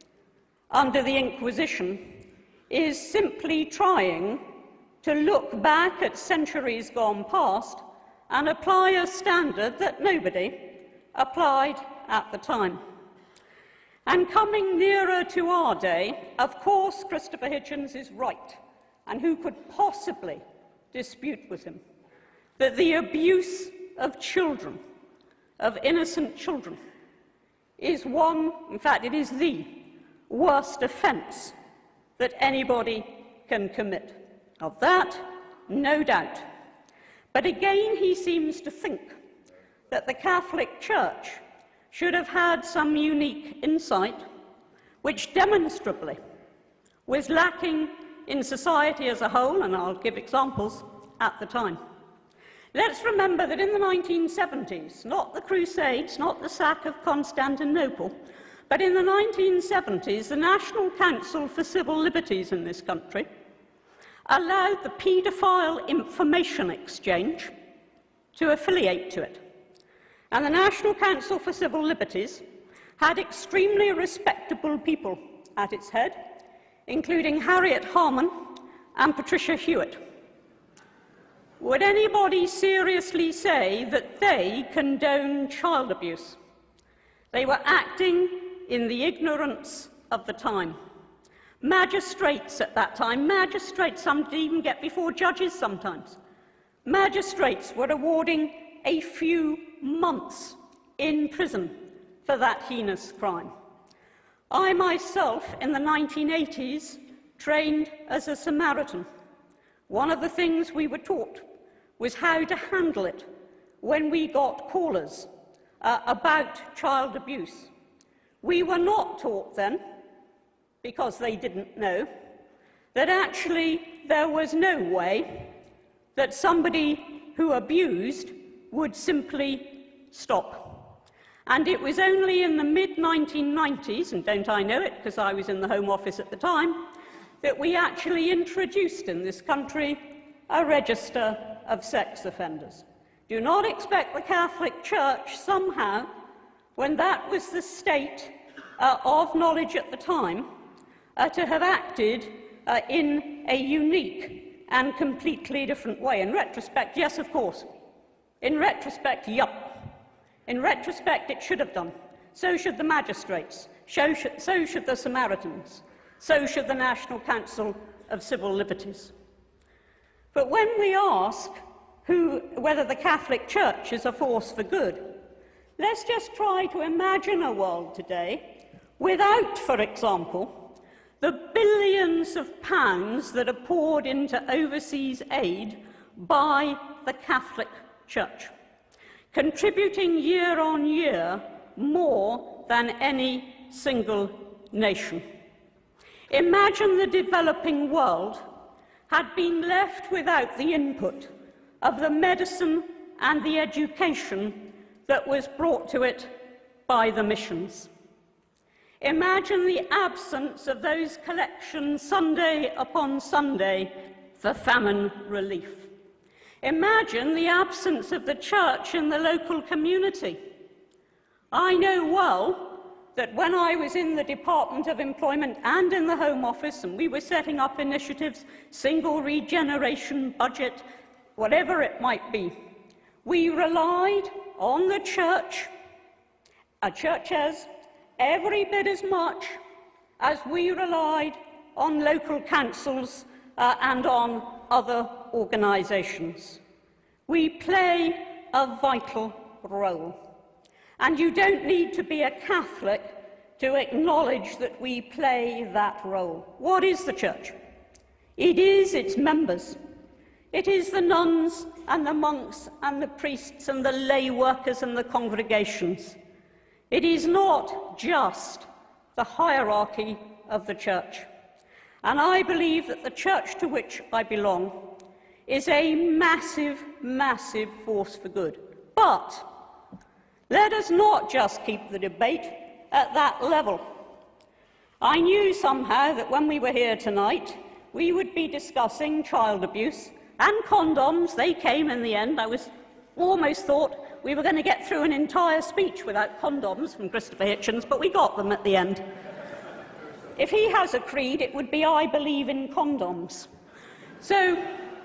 under the Inquisition is simply trying to look back at centuries gone past and apply a standard that nobody applied at the time. And coming nearer to our day, of course, Christopher Hitchens is right, and who could possibly dispute with him, that the abuse of children, of innocent children, is one, in fact, it is the worst offence that anybody can commit. Of that, no doubt. But again, he seems to think that the Catholic Church should have had some unique insight, which demonstrably was lacking in society as a whole, and I'll give examples at the time. Let's remember that in the nineteen seventies, not the Crusades, not the sack of Constantinople, but in the nineteen seventies, the National Council for Civil Liberties in this country allowed the paedophile information exchange to affiliate to it. And the National Council for Civil Liberties had extremely respectable people at its head, including Harriet Harman and Patricia Hewitt. Would anybody seriously say that they condoned child abuse? They were acting in the ignorance of the time. Magistrates at that time, magistrates, some didn't even get before judges sometimes, magistrates were awarding a few months in prison for that heinous crime. I myself, in the nineteen eighties, trained as a Samaritan. One of the things we were taught was how to handle it when we got callers uh, about child abuse. We were not taught then, because they didn't know, that actually there was no way that somebody who abused would simply stop. And it was only in the mid nineteen nineties, and don't I know it because I was in the Home Office at the time, that we actually introduced in this country a register of sex offenders. Do not expect the Catholic Church somehow, when that was the state uh, of knowledge at the time, uh, to have acted uh, in a unique and completely different way. In retrospect, yes, of course. In retrospect, yup. In retrospect, it should have done. So should the magistrates. So should, so should the Samaritans. So should the National Council of Civil Liberties. But when we ask who, whether the Catholic Church is a force for good, let's just try to imagine a world today without, for example, the billions of pounds that are poured into overseas aid by the Catholic Church, contributing year on year more than any single nation. Imagine the developing world had been left without the input of the medicine and the education that was brought to it by the missions. Imagine the absence of those collections Sunday upon Sunday for famine relief. Imagine the absence of the church in the local community. I know well that when I was in the Department of Employment and in the Home Office, and we were setting up initiatives, single regeneration budget, whatever it might be, we relied on the church, a churches, every bit as much as we relied on local councils uh, and on other organisations. We play a vital role. And you don't need to be a Catholic to acknowledge that we play that role. What is the Church? It is its members. It is the nuns and the monks and the priests and the lay workers and the congregations. It is not just the hierarchy of the Church. And I believe that the Church to which I belong is a massive, massive force for good. But let us not just keep the debate at that level. I knew somehow that when we were here tonight, we would be discussing child abuse and condoms. They came in the end. I was almost thought we were going to get through an entire speech without condoms from Christopher Hitchens, but we got them at the end. If he has a creed, it would be, I believe in condoms. So,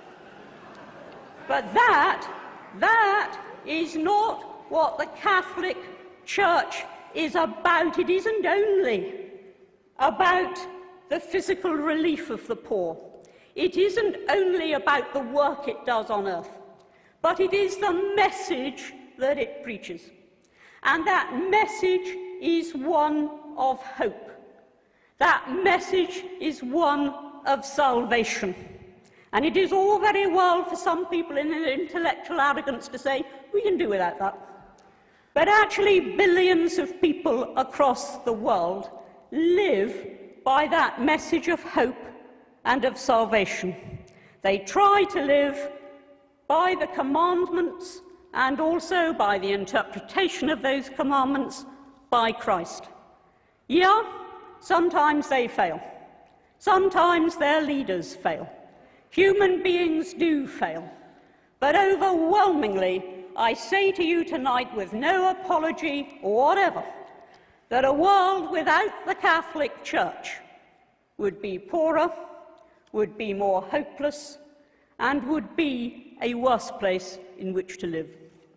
but that, that is not what the Catholic Church is about. It isn't only about the physical relief of the poor. It isn't only about the work it does on earth, but it is the message that it preaches. And that message is one of hope. That message is one of salvation. And it is all very well for some people in their intellectual arrogance to say, we can do without that. But actually, billions of people across the world live by that message of hope and of salvation. They try to live by the commandments and also by the interpretation of those commandments by Christ. Yeah, sometimes they fail. Sometimes their leaders fail. Human beings do fail. But overwhelmingly, I say to you tonight with no apology or whatever, that a world without the Catholic Church would be poorer, would be more hopeless, and would be a worse place in which to live.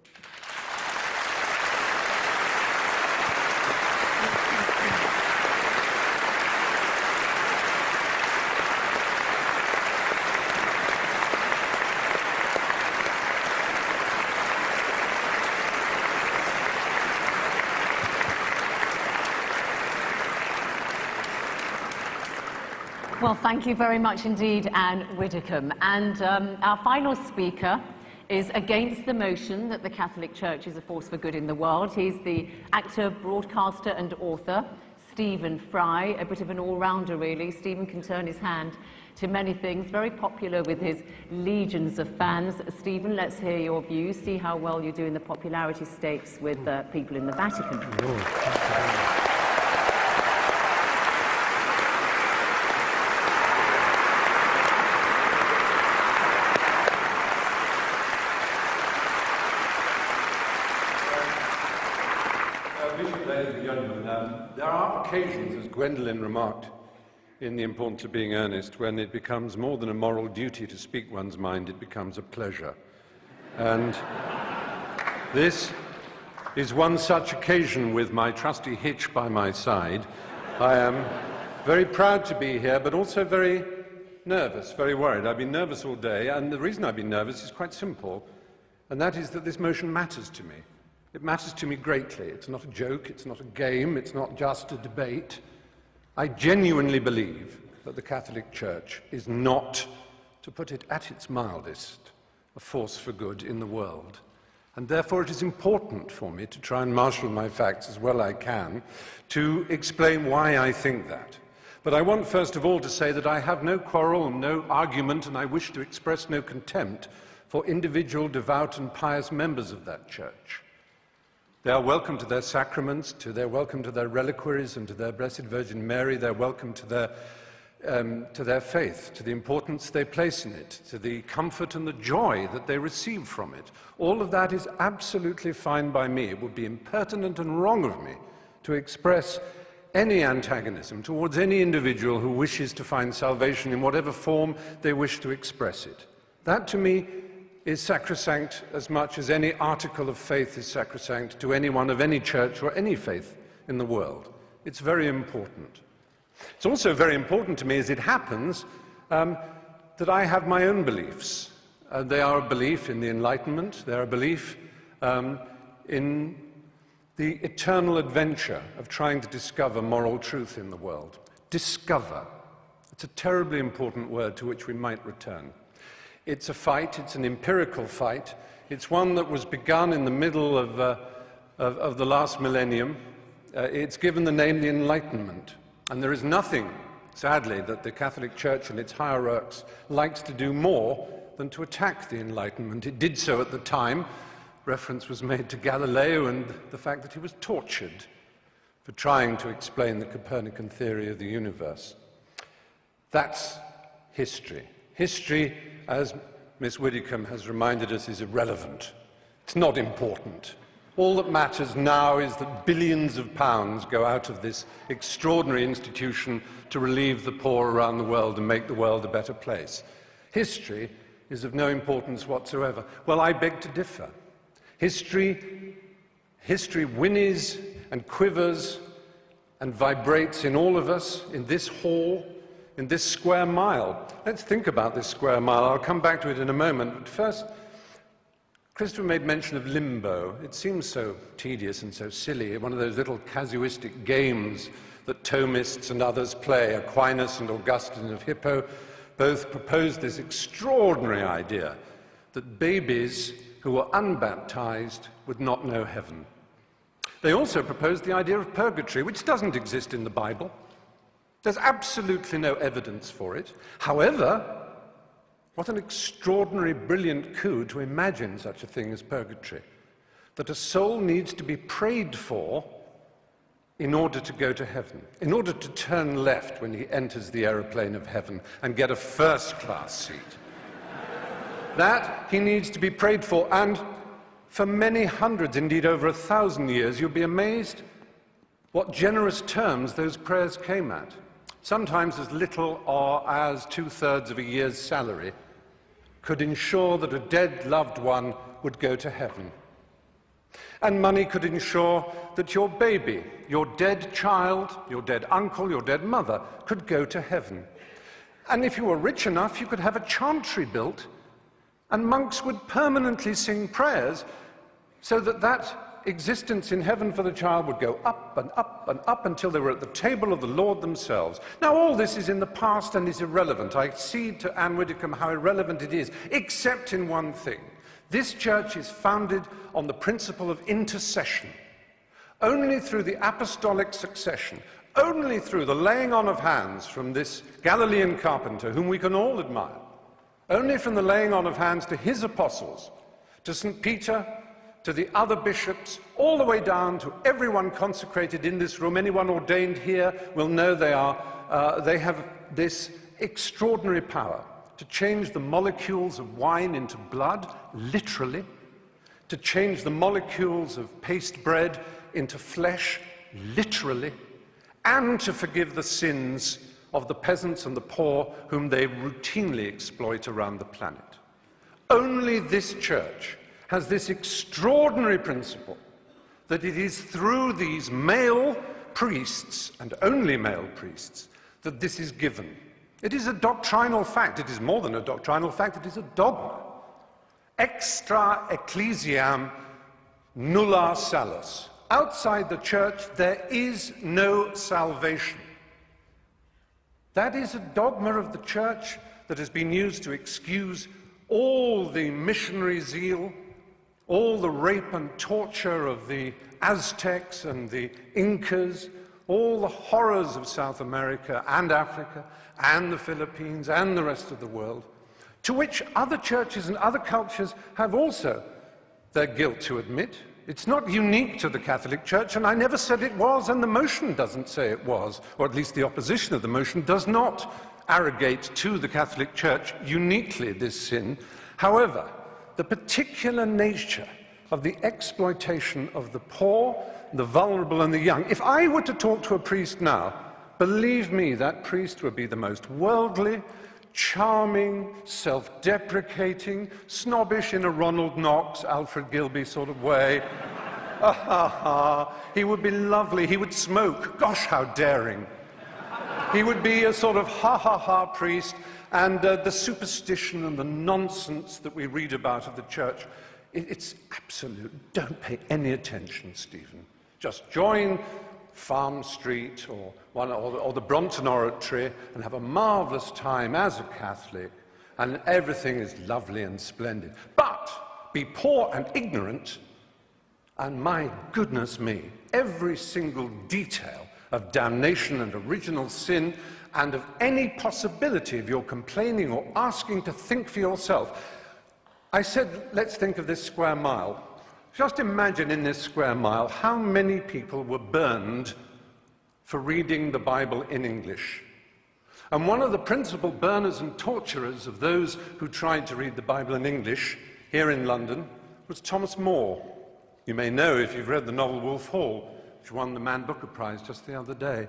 Well, thank you very much indeed, Anne Widdecombe. And um, our final speaker is against the motion that the Catholic Church is a force for good in the world. He's the actor, broadcaster and author, Stephen Fry, a bit of an all-rounder, really. Stephen can turn his hand to many things, very popular with his legions of fans. Stephen, let's hear your views, see how well you do in the popularity stakes with uh, people in the Vatican. Oh, there are occasions, as Gwendolyn remarked, in The Importance of Being Earnest, when it becomes more than a moral duty to speak one's mind, it becomes a pleasure. And this is one such occasion with my trusty Hitch by my side. I am very proud to be here, but also very nervous, very worried. I've been nervous all day, and the reason I've been nervous is quite simple, and that is that this motion matters to me. It matters to me greatly. It's not a joke, it's not a game, it's not just a debate. I genuinely believe that the Catholic Church is not, to put it at its mildest, a force for good in the world. And therefore it is important for me to try and marshal my facts as well I can to explain why I think that. But I want first of all to say that I have no quarrel and no argument, and I wish to express no contempt for individual devout and pious members of that church. They are welcome to their sacraments, to they're welcome to their reliquaries and to their Blessed Virgin Mary. They're welcome to their, um, to their faith, to the importance they place in it, to the comfort and the joy that they receive from it. All of that is absolutely fine by me. It would be impertinent and wrong of me to express any antagonism towards any individual who wishes to find salvation in whatever form they wish to express it. That, to me, is sacrosanct as much as any article of faith is sacrosanct to anyone of any church or any faith in the world. It's very important. It's also very important to me, as it happens, um, that I have my own beliefs. Uh, they are a belief in the Enlightenment, they are a belief um, in the eternal adventure of trying to discover moral truth in the world. Discover. It's a terribly important word to which we might return. It's a fight, it's an empirical fight. It's one that was begun in the middle of, uh, of, of the last millennium. Uh, it's given the name the Enlightenment. And there is nothing, sadly, that the Catholic Church and its hierarchs likes to do more than to attack the Enlightenment. It did so at the time. Reference was made to Galileo and the fact that he was tortured for trying to explain the Copernican theory of the universe. That's history. History, as Miss Widdecombe has reminded us, is irrelevant. It's not important. All that matters now is that billions of pounds go out of this extraordinary institution to relieve the poor around the world and make the world a better place. History is of no importance whatsoever. Well, I beg to differ. History, history whinnies and quivers and vibrates in all of us, in this hall, in this square mile. Let's think about this square mile. I'll come back to it in a moment. But first, Christopher made mention of limbo. It seems so tedious and so silly, one of those little casuistic games that Thomists and others play. Aquinas and Augustine of Hippo both proposed this extraordinary idea that babies who were unbaptized would not know heaven. They also proposed the idea of purgatory, which doesn't exist in the Bible. There's absolutely no evidence for it. However, what an extraordinary, brilliant coup to imagine such a thing as purgatory. That a soul needs to be prayed for in order to go to heaven, in order to turn left when he enters the aeroplane of heaven and get a first-class seat. That he needs to be prayed for, and for many hundreds, indeed over a thousand years, you'll be amazed what generous terms those prayers came at. Sometimes as little or as two-thirds of a year's salary could ensure that a dead loved one would go to heaven. And money could ensure that your baby, your dead child, your dead uncle, your dead mother could go to heaven. And if you were rich enough, you could have a chantry built, and monks would permanently sing prayers so that that existence in heaven for the child would go up and up and up until they were at the table of the Lord themselves. Now, all this is in the past and is irrelevant. I cede to Anne Widdecombe how irrelevant it is, except in one thing. This church is founded on the principle of intercession. Only through the apostolic succession, only through the laying on of hands from this Galilean carpenter, whom we can all admire, only from the laying on of hands to his apostles, to Saint Peter, to the other bishops, all the way down to everyone consecrated in this room. Anyone ordained here will know they, are, uh, they have this extraordinary power to change the molecules of wine into blood, literally, to change the molecules of paste bread into flesh, literally, and to forgive the sins of the peasants and the poor whom they routinely exploit around the planet. Only this church has this extraordinary principle that it is through these male priests, and only male priests, that this is given. It is a doctrinal fact. It is more than a doctrinal fact, it is a dogma. Extra ecclesiam nulla salus. Outside the church, there is no salvation. That is a dogma of the church that has been used to excuse all the missionary zeal, all the rape and torture of the Aztecs and the Incas, all the horrors of South America and Africa and the Philippines and the rest of the world, to which other churches and other cultures have also their guilt to admit. It's not unique to the Catholic Church, and I never said it was, and the motion doesn't say it was, or at least the opposition of the motion does not arrogate to the Catholic Church uniquely this sin. However, the particular nature of the exploitation of the poor, the vulnerable, and the young. If I were to talk to a priest now, believe me, that priest would be the most worldly, charming, self-deprecating, snobbish in a Ronald Knox, Alfred Gilby sort of way. Ah, ha, ha. He would be lovely. He would smoke. Gosh, how daring. He would be a sort of ha-ha-ha priest, and uh, the superstition and the nonsense that we read about of the church it, it's absolute. Don't pay any attention, Stephen. Just join Farm Street or, one, or, the, or the Brompton Oratory and have a marvellous time as a Catholic, and everything is lovely and splendid. But be poor and ignorant, and my goodness me, every single detail of damnation and original sin and of any possibility of your complaining or asking to think for yourself. I said, let's think of this square mile. Just imagine in this square mile how many people were burned for reading the Bible in English. And one of the principal burners and torturers of those who tried to read the Bible in English here in London was Thomas More. You may know if you've read the novel Wolf Hall, which won the Man Booker Prize just the other day.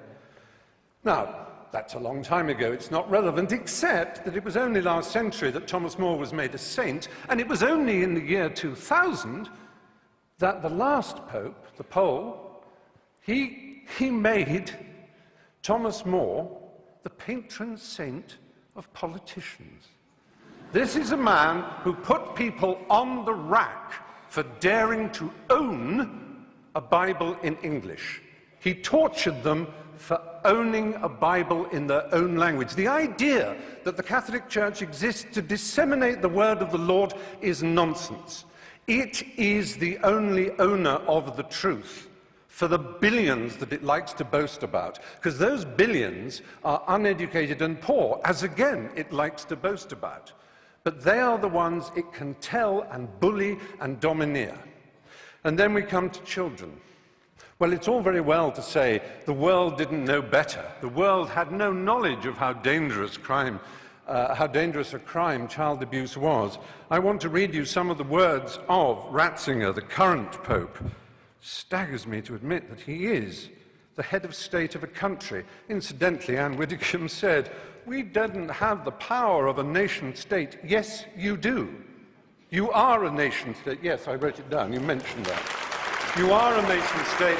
Now, that's a long time ago. It's not relevant, except that it was only last century that Thomas More was made a saint, and it was only in the year two thousand that the last pope, the Pole, he, he made Thomas More the patron saint of politicians. This is a man who put people on the rack for daring to own a Bible in English. He tortured them for owning a Bible in their own language. The idea that the Catholic Church exists to disseminate the word of the Lord is nonsense. It is the only owner of the truth for the billions that it likes to boast about, because those billions are uneducated and poor, as again it likes to boast about. But they are the ones it can tell and bully and domineer. And then we come to children. Well, it's all very well to say the world didn't know better. The world had no knowledge of how dangerous crime, uh, how dangerous a crime child abuse was. I want to read you some of the words of Ratzinger, the current Pope. It staggers me to admit that he is the head of state of a country. Incidentally, Anne Widdecombe said, "We didn't have the power of a nation-state." Yes, you do. You are a nation-state. Yes, I wrote it down. You mentioned that. You are a nation-state.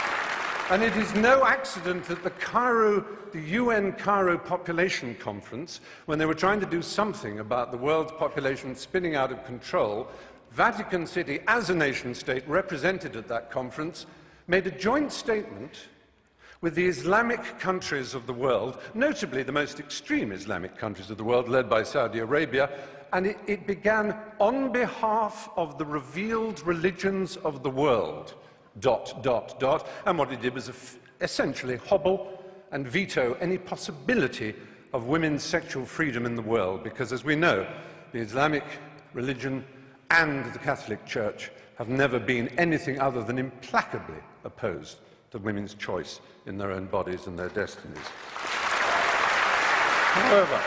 And it is no accident that the Cairo, the U N Cairo Population Conference, when they were trying to do something about the world's population spinning out of control, Vatican City, as a nation-state represented at that conference, made a joint statement with the Islamic countries of the world, notably the most extreme Islamic countries of the world, led by Saudi Arabia, and it, it began on behalf of the revealed religions of the world, dot, dot, dot, and what it did was essentially hobble and veto any possibility of women's sexual freedom in the world, because as we know, the Islamic religion and the Catholic Church have never been anything other than implacably opposed to women's choice in their own bodies and their destinies. However,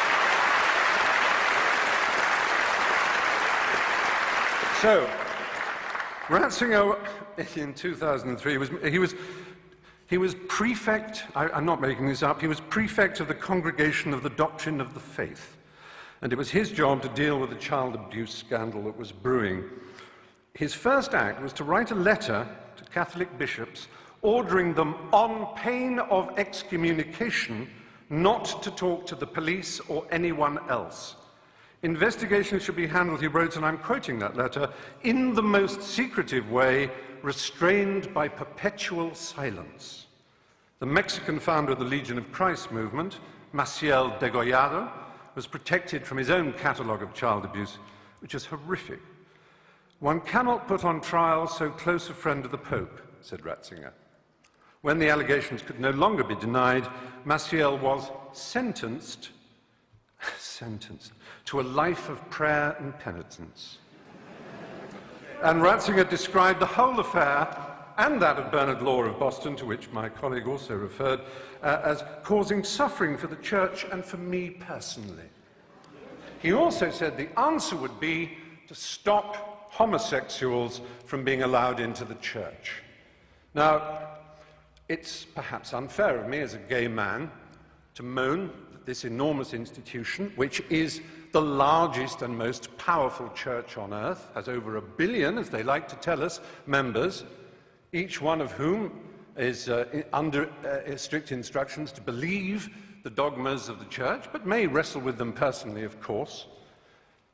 so Ratzinger in two thousand three was he was he was prefect. I, I'm not making this up. He was prefect of the Congregation of the Doctrine of the Faith, and it was his job to deal with the child abuse scandal that was brewing. His first act was to write a letter to Catholic bishops ordering them on pain of excommunication not to talk to the police or anyone else. Investigations should be handled, he wrote, and I'm quoting that letter, in the most secretive way, restrained by perpetual silence. The Mexican founder of the Legion of Christ movement, Maciel Degollado, was protected from his own catalogue of child abuse, which is horrific. One cannot put on trial so close a friend of the Pope, said Ratzinger. When the allegations could no longer be denied, Maciel was sentenced, sentenced to a life of prayer and penitence. And Ratzinger described the whole affair, and that of Bernard Law of Boston, to which my colleague also referred, uh, as causing suffering for the Church and for me personally. He also said the answer would be to stop homosexuals from being allowed into the Church. Now, it's perhaps unfair of me as a gay man to moan that this enormous institution, which is the largest and most powerful church on earth, has over a billion, as they like to tell us, members, each one of whom is uh, under uh, strict instructions to believe the dogmas of the Church, but may wrestle with them personally, of course.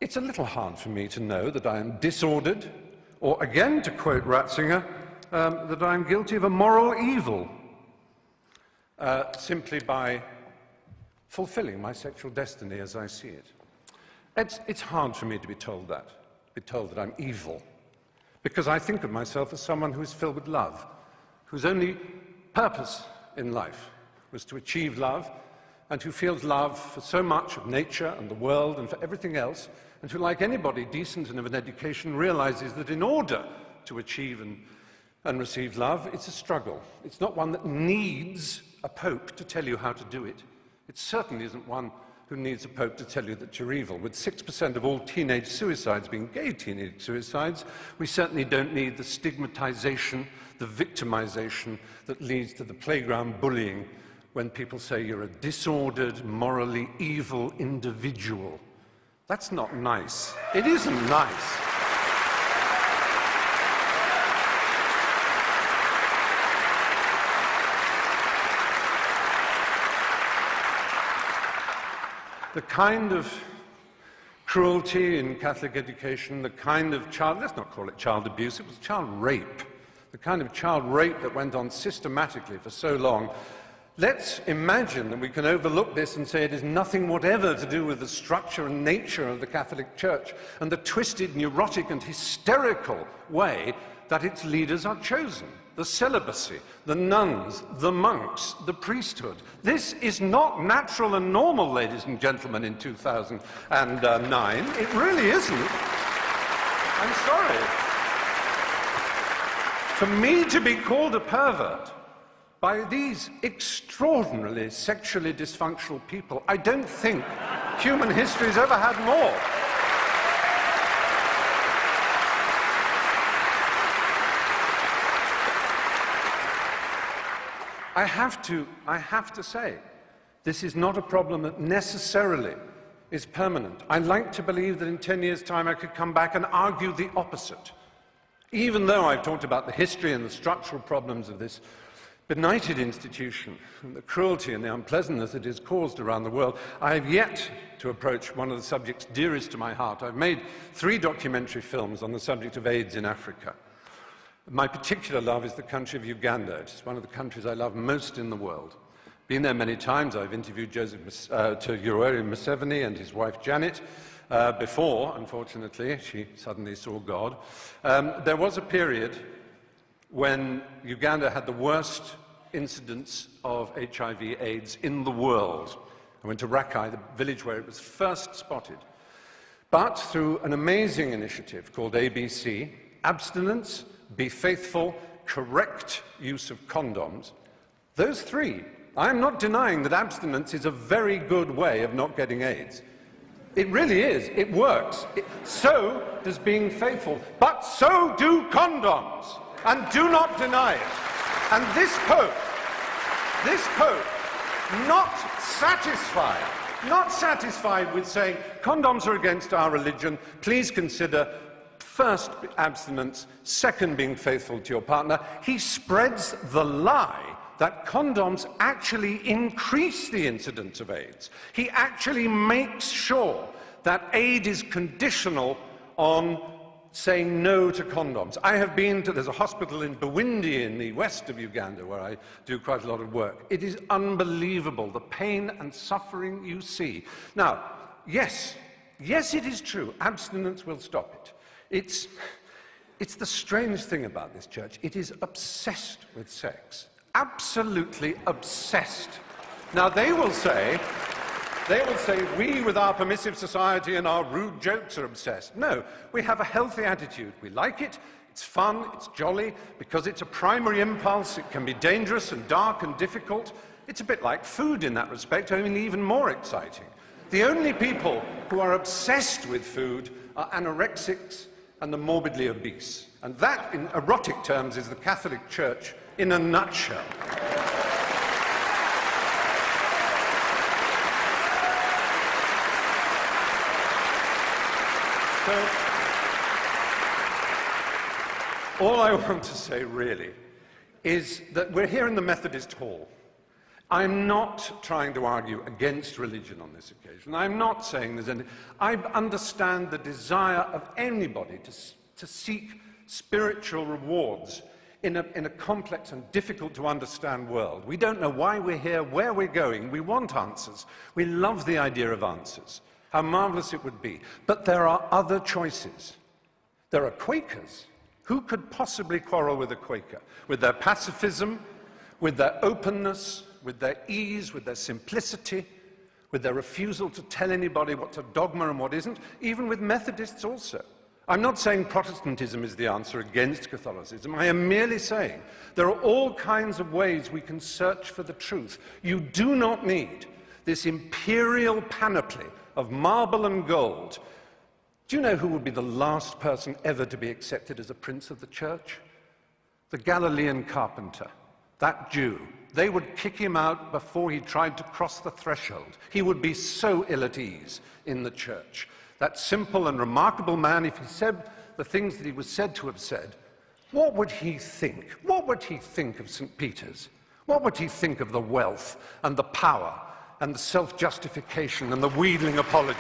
it's a little hard for me to know that I am disordered, or again, to quote Ratzinger, um, that I am guilty of a moral evil uh, simply by fulfilling my sexual destiny as I see it. It's, it's hard for me to be told that, be told that I'm evil, because I think of myself as someone who is filled with love, whose only purpose in life was to achieve love, and who feels love for so much of nature and the world and for everything else, and who, like anybody decent and of an education, realizes that in order to achieve and, and receive love, it's a struggle. It's not one that needs a pope to tell you how to do it. It certainly isn't one who needs a pope to tell you that you're evil. With six percent of all teenage suicides being gay teenage suicides, we certainly don't need the stigmatization, the victimization that leads to the playground bullying when people say you're a disordered, morally evil individual. That's not nice. It isn't nice. The kind of cruelty in Catholic education, the kind of child, let's not call it child abuse, it was child rape, the kind of child rape that went on systematically for so long. Let's imagine that we can overlook this and say it is nothing whatever to do with the structure and nature of the Catholic Church and the twisted, neurotic and hysterical way that its leaders are chosen. The celibacy, the nuns, the monks, the priesthood. This is not natural and normal, ladies and gentlemen, in two thousand nine. It really isn't. I'm sorry. For me to be called a pervert by these extraordinarily sexually dysfunctional people, I don't think human history has ever had more. I have to, I have to say, this is not a problem that necessarily is permanent. I like to believe that in ten years' time I could come back and argue the opposite. Even though I've talked about the history and the structural problems of this benighted institution, and the cruelty and the unpleasantness it has caused around the world, I have yet to approach one of the subjects dearest to my heart. I've made three documentary films on the subject of AIDS in Africa. My particular love is the country of Uganda. It's one of the countries I love most in the world. Been there many times. I've interviewed Joseph, uh, to Yoweri Museveni and his wife Janet uh, before, unfortunately, she suddenly saw God. Um, there was a period when Uganda had the worst incidence of H I V AIDS in the world. I went to Rakai, the village where it was first spotted. But through an amazing initiative called A B C, abstinence, be faithful, correct use of condoms, those three, I'm not denying that abstinence is a very good way of not getting AIDS. It really is. It works. It, so does being faithful. But so do condoms. And do not deny it. And this Pope, this Pope, not satisfied, not satisfied with saying condoms are against our religion, please consider first, abstinence, second, being faithful to your partner. He spreads the lie that condoms actually increase the incidence of AIDS. He actually makes sure that aid is conditional on saying no to condoms. I have been to, there's a hospital in Bwindi in the west of Uganda where I do quite a lot of work. It is unbelievable, the pain and suffering you see. Now, yes, yes it is true, abstinence will stop it. It's, it's the strange thing about this church. It is obsessed with sex. Absolutely obsessed. Now, they will say, they will say, we with our permissive society and our rude jokes are obsessed. No, we have a healthy attitude. We like it, it's fun, it's jolly, because it's a primary impulse. It can be dangerous and dark and difficult. It's a bit like food in that respect, only even more exciting. The only people who are obsessed with food are anorexics and the morbidly obese. And that, in erotic terms, is the Catholic Church in a nutshell. So, all I want to say, really, is that we're here in the Methodist Hall. I'm not trying to argue against religion on this occasion. I'm not saying there's any... I understand the desire of anybody to, to seek spiritual rewards in a, in a complex and difficult to understand world. We don't know why we're here, where we're going. We want answers. We love the idea of answers. How marvelous it would be. But there are other choices. There are Quakers. Who could possibly quarrel with a Quaker? With their pacifism, with their openness, with their ease, with their simplicity, with their refusal to tell anybody what's a dogma and what isn't, even with Methodists also. I'm not saying Protestantism is the answer against Catholicism. I am merely saying there are all kinds of ways we can search for the truth. You do not need this imperial panoply of marble and gold. Do you know who would be the last person ever to be accepted as a prince of the church? The Galilean carpenter, that Jew. They would kick him out before he tried to cross the threshold. He would be so ill at ease in the church. That simple and remarkable man, if he said the things that he was said to have said, what would he think? What would he think of Saint Peter's? What would he think of the wealth and the power and the self-justification and the wheedling apologies?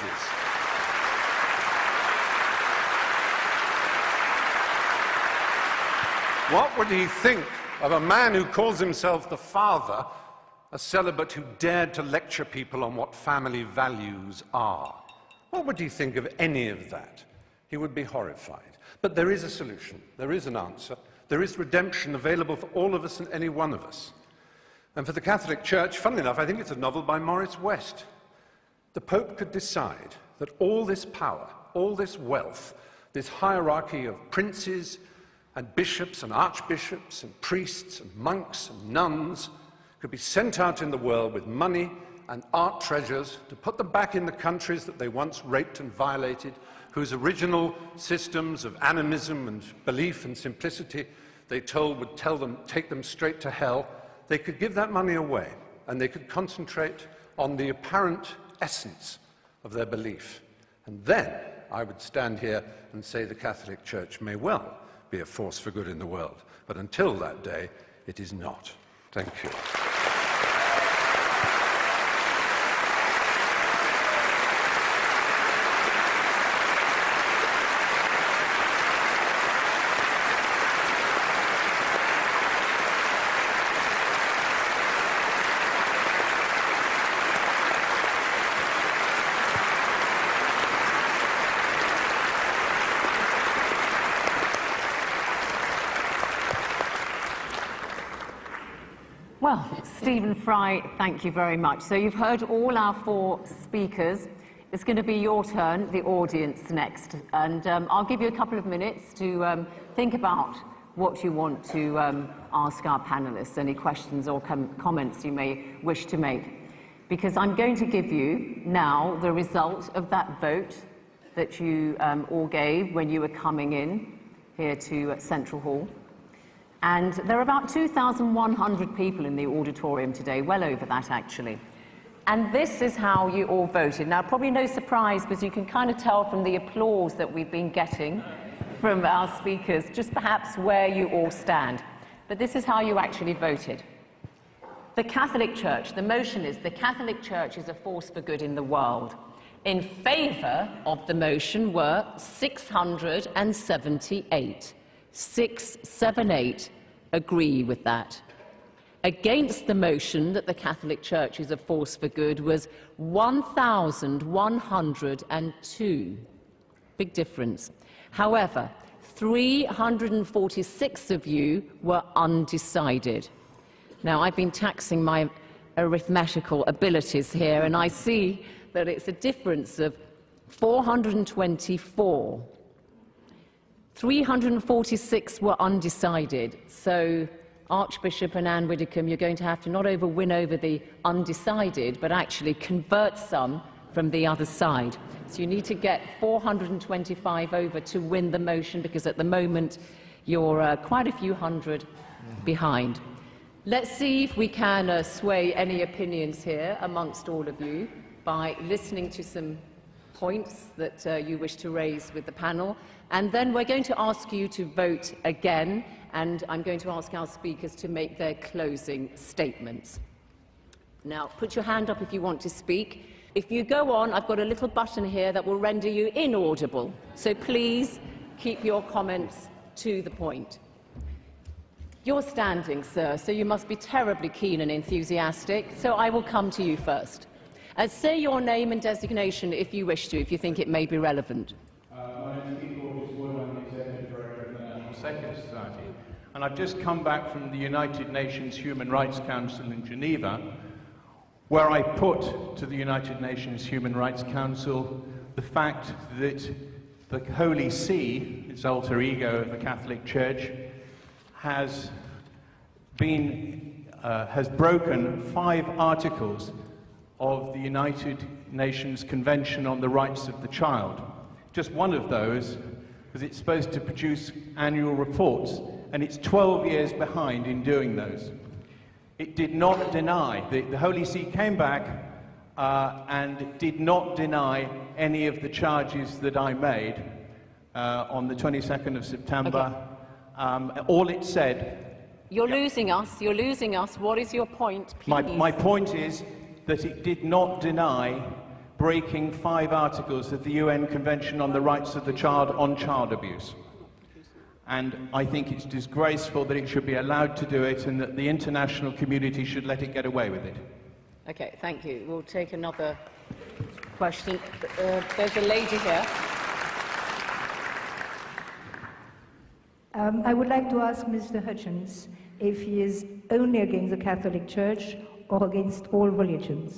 What would he think of a man who calls himself the father, a celibate who dared to lecture people on what family values are? What would he think of any of that? He would be horrified. But there is a solution. There is an answer. There is redemption available for all of us and any one of us. And for the Catholic Church, funnily enough, I think it's a novel by Morris West. The Pope could decide that all this power, all this wealth, this hierarchy of princes and bishops and archbishops and priests and monks and nuns could be sent out in the world with money and art treasures to put them back in the countries that they once raped and violated, whose original systems of animism and belief and simplicity they told would tell them, take them straight to hell. They could give that money away and they could concentrate on the apparent essence of their belief. And then I would stand here and say the Catholic Church may well be a force for good in the world. But until that day, it is not. Thank you. Well, Stephen Fry, thank you very much. So you've heard all our four speakers. It's going to be your turn, the audience, next. And um, I'll give you a couple of minutes to um, think about what you want to um, ask our panelists, any questions or com comments you may wish to make. Because I'm going to give you now the result of that vote that you um, all gave when you were coming in here to uh, Central Hall. And there are about two thousand one hundred people in the auditorium today, well over that actually. And this is how you all voted. Now, probably no surprise, because you can kind of tell from the applause that we've been getting from our speakers, just perhaps where you all stand. But this is how you actually voted. The Catholic Church, the motion is the Catholic Church is a force for good in the world. In favour of the motion were six hundred seventy-eight. six seventy-eight agree with that. Against the motion that the Catholic Church is a force for good was one thousand one hundred two. Big difference. However, three hundred forty-six of you were undecided. Now, I've been taxing my arithmetical abilities here, and I see that it's a difference of four hundred twenty-four. three hundred forty-six were undecided, so Archbishop and Anne Widdecombe, you're going to have to not over win over the undecided, but actually convert some from the other side. So you need to get four hundred twenty-five over to win the motion, because at the moment you're uh, quite a few hundred behind. Let's see if we can uh, sway any opinions here amongst all of you by listening to some points that uh, you wish to raise with the panel. And then we're going to ask you to vote again, and I'm going to ask our speakers to make their closing statements. Now, put your hand up if you want to speak. If you go on, I've got a little button here that will render you inaudible. So please keep your comments to the point. You're standing, sir, so you must be terribly keen and enthusiastic, so I will come to you first. Uh, say your name and designation if you wish to, if you think it may be relevant. Uh, my name is Keith Wood, I'm the Executive Director of the National Secular Society, and I've just come back from the United Nations Human Rights Council in Geneva, where I put to the United Nations Human Rights Council the fact that the Holy See, its alter ego of the Catholic Church, has been, uh, has broken five articles of the United Nations Convention on the Rights of the Child. Just one of those, because it's supposed to produce annual reports, and it's twelve years behind in doing those. It did not deny, the, the Holy See came back uh, and did not deny any of the charges that I made uh, on the twenty-second of September. Okay. Um, all it said... You're yeah. losing us, you're losing us. What is your point, please? My, my point is that it did not deny breaking five articles of the U N Convention on the Rights of the Child on child abuse. And I think it's disgraceful that it should be allowed to do it and that the international community should let it get away with it. Okay, thank you. We'll take another question. Uh, there's a lady here. Um, I would like to ask Mister Hitchens if he is only against the Catholic Church or against all religions.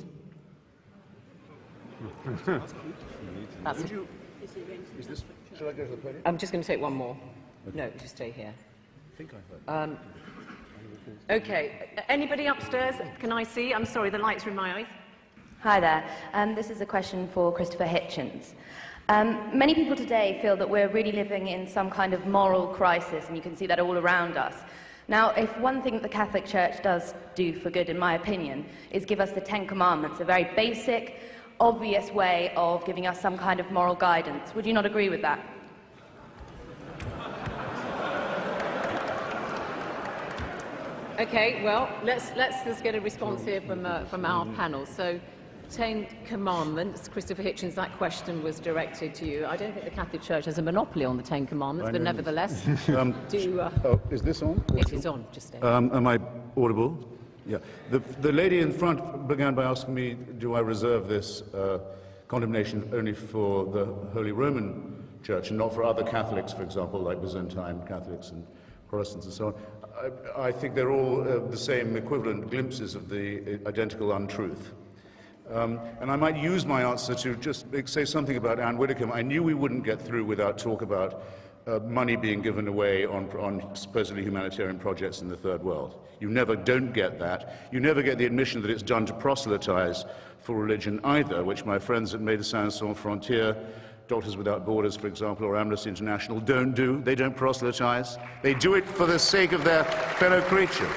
That's Would you, is this, shall I go to the podium? I'm just going to take one more. Okay. No, just stay here. I think I heard. Um, okay, anybody upstairs? Can I see? I'm sorry, the lights are in my eyes. Hi there. Um, this is a question for Christopher Hitchens. Um, many people today feel that we're really living in some kind of moral crisis, and you can see that all around us. Now, if one thing that the Catholic Church does do for good, in my opinion, is give us the Ten Commandments, a very basic, obvious way of giving us some kind of moral guidance. Would you not agree with that? Okay, well, let's, let's just get a response here from, uh, from our panel. So, Ten Commandments, Christopher Hitchens, that question was directed to you. I don't think the Catholic Church has a monopoly on the Ten Commandments, but nevertheless, um, do... Uh, oh, is this on? It is on, just stay. Um, am I audible? Yeah. The, the lady in front began by asking me, do I reserve this uh, condemnation only for the Holy Roman Church and not for other Catholics, for example, like Byzantine Catholics and Protestants and so on? I, I think they're all uh, the same equivalent glimpses of the identical untruth. Um, and I might use my answer to just say something about Anne Widdecombe. I knew we wouldn't get through without talk about uh, money being given away on, on supposedly humanitarian projects in the Third World. You never don't get that. You never get the admission that it's done to proselytize for religion either, which my friends at Médecins Sans Frontières, Doctors Without Borders, for example, or Amnesty International don't do. They don't proselytize. They do it for the sake of their fellow creatures.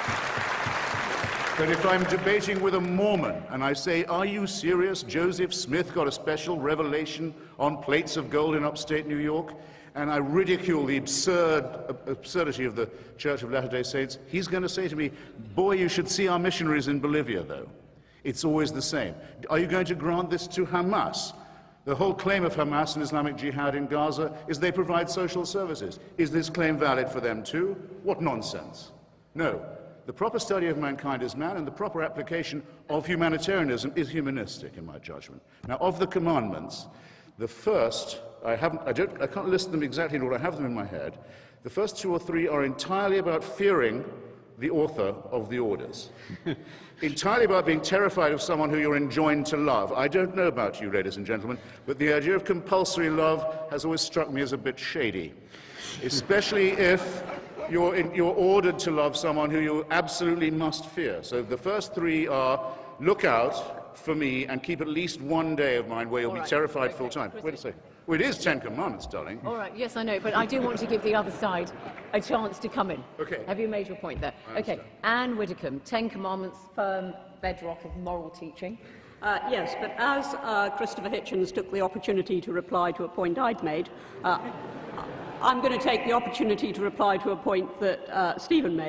But if I'm debating with a Mormon and I say, are you serious? Joseph Smith got a special revelation on plates of gold in upstate New York, and I ridicule the absurd absurdity of the Church of Latter-day Saints, he's going to say to me, boy, you should see our missionaries in Bolivia, though. It's always the same. Are you going to grant this to Hamas? The whole claim of Hamas and Islamic Jihad in Gaza is they provide social services. Is this claim valid for them too? What nonsense. No. The proper study of mankind is man, and the proper application of humanitarianism is humanistic, in my judgment. Now, of the commandments, the first, I, haven't, I, don't, I can't list them exactly in order, I have them in my head. The first two or three are entirely about fearing the author of the orders. Entirely about being terrified of someone who you're enjoined to love. I don't know about you, ladies and gentlemen, but the idea of compulsory love has always struck me as a bit shady, especially if You're, in, you're ordered to love someone who you absolutely must fear. So the first three are, look out for me and keep at least one day of mine where you'll All be right. terrified okay. full time. Wait a second. Well, it is Ten Commandments, darling. All right, yes, I know, but I do want to give the other side a chance to come in. Okay. Have you made your point there? Okay, Anne Widdecombe, Ten Commandments, firm bedrock of moral teaching. Uh, yes, but as uh, Christopher Hitchens took the opportunity to reply to a point I'd made, uh, I'm going to take the opportunity to reply to a point that uh, Stephen made.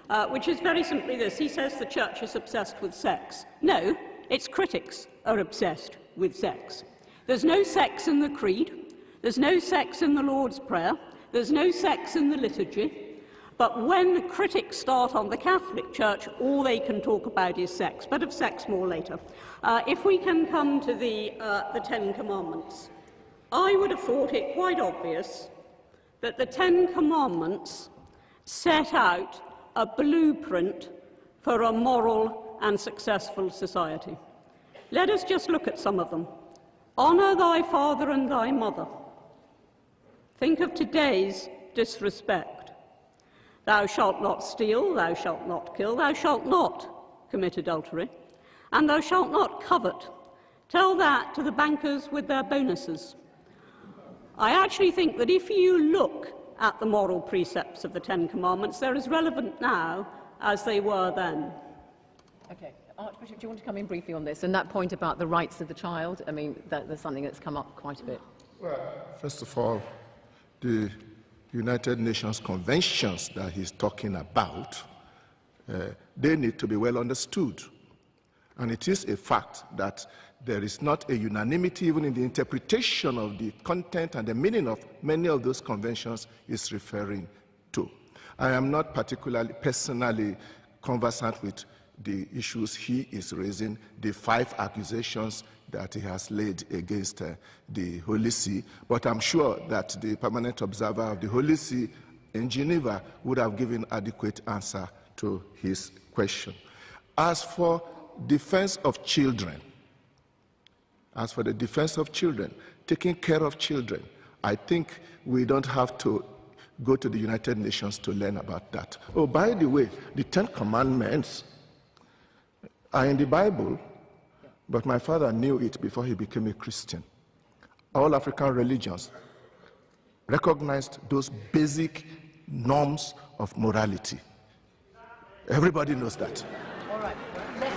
uh, which is very simply this. He says the church is obsessed with sex. No, its critics are obsessed with sex. There's no sex in the creed. There's no sex in the Lord's Prayer. There's no sex in the liturgy. But when the critics start on the Catholic Church, all they can talk about is sex, but of sex more later. Uh, if we can come to the, uh, the Ten Commandments, I would have thought it quite obvious that the Ten Commandments set out a blueprint for a moral and successful society. Let us just look at some of them. Honour thy father and thy mother. Think of today's disrespect. Thou shalt not steal, thou shalt not kill, thou shalt not commit adultery, and thou shalt not covet. Tell that to the bankers with their bonuses. I actually think that if you look at the moral precepts of the Ten Commandments, they're as relevant now as they were then. Okay. Archbishop, do you want to come in briefly on this? And that point about the rights of the child, I mean, that, that's something that's come up quite a bit. Well, first of all, the United Nations conventions that he's talking about, uh, they need to be well understood. And it is a fact that there is not a unanimity even in the interpretation of the content and the meaning of many of those conventions is referring to. I am not particularly personally conversant with the issues he is raising, the five accusations that he has laid against uh, the Holy See, but I'm sure that the permanent observer of the Holy See in Geneva would have given adequate answer to his question. As for defense of children, as for the defense of children, taking care of children, I think we don't have to go to the United Nations to learn about that. Oh, by the way, the Ten Commandments are in the Bible, but my father knew it before he became a Christian. All African religions recognized those basic norms of morality. Everybody knows that. All right. Let's,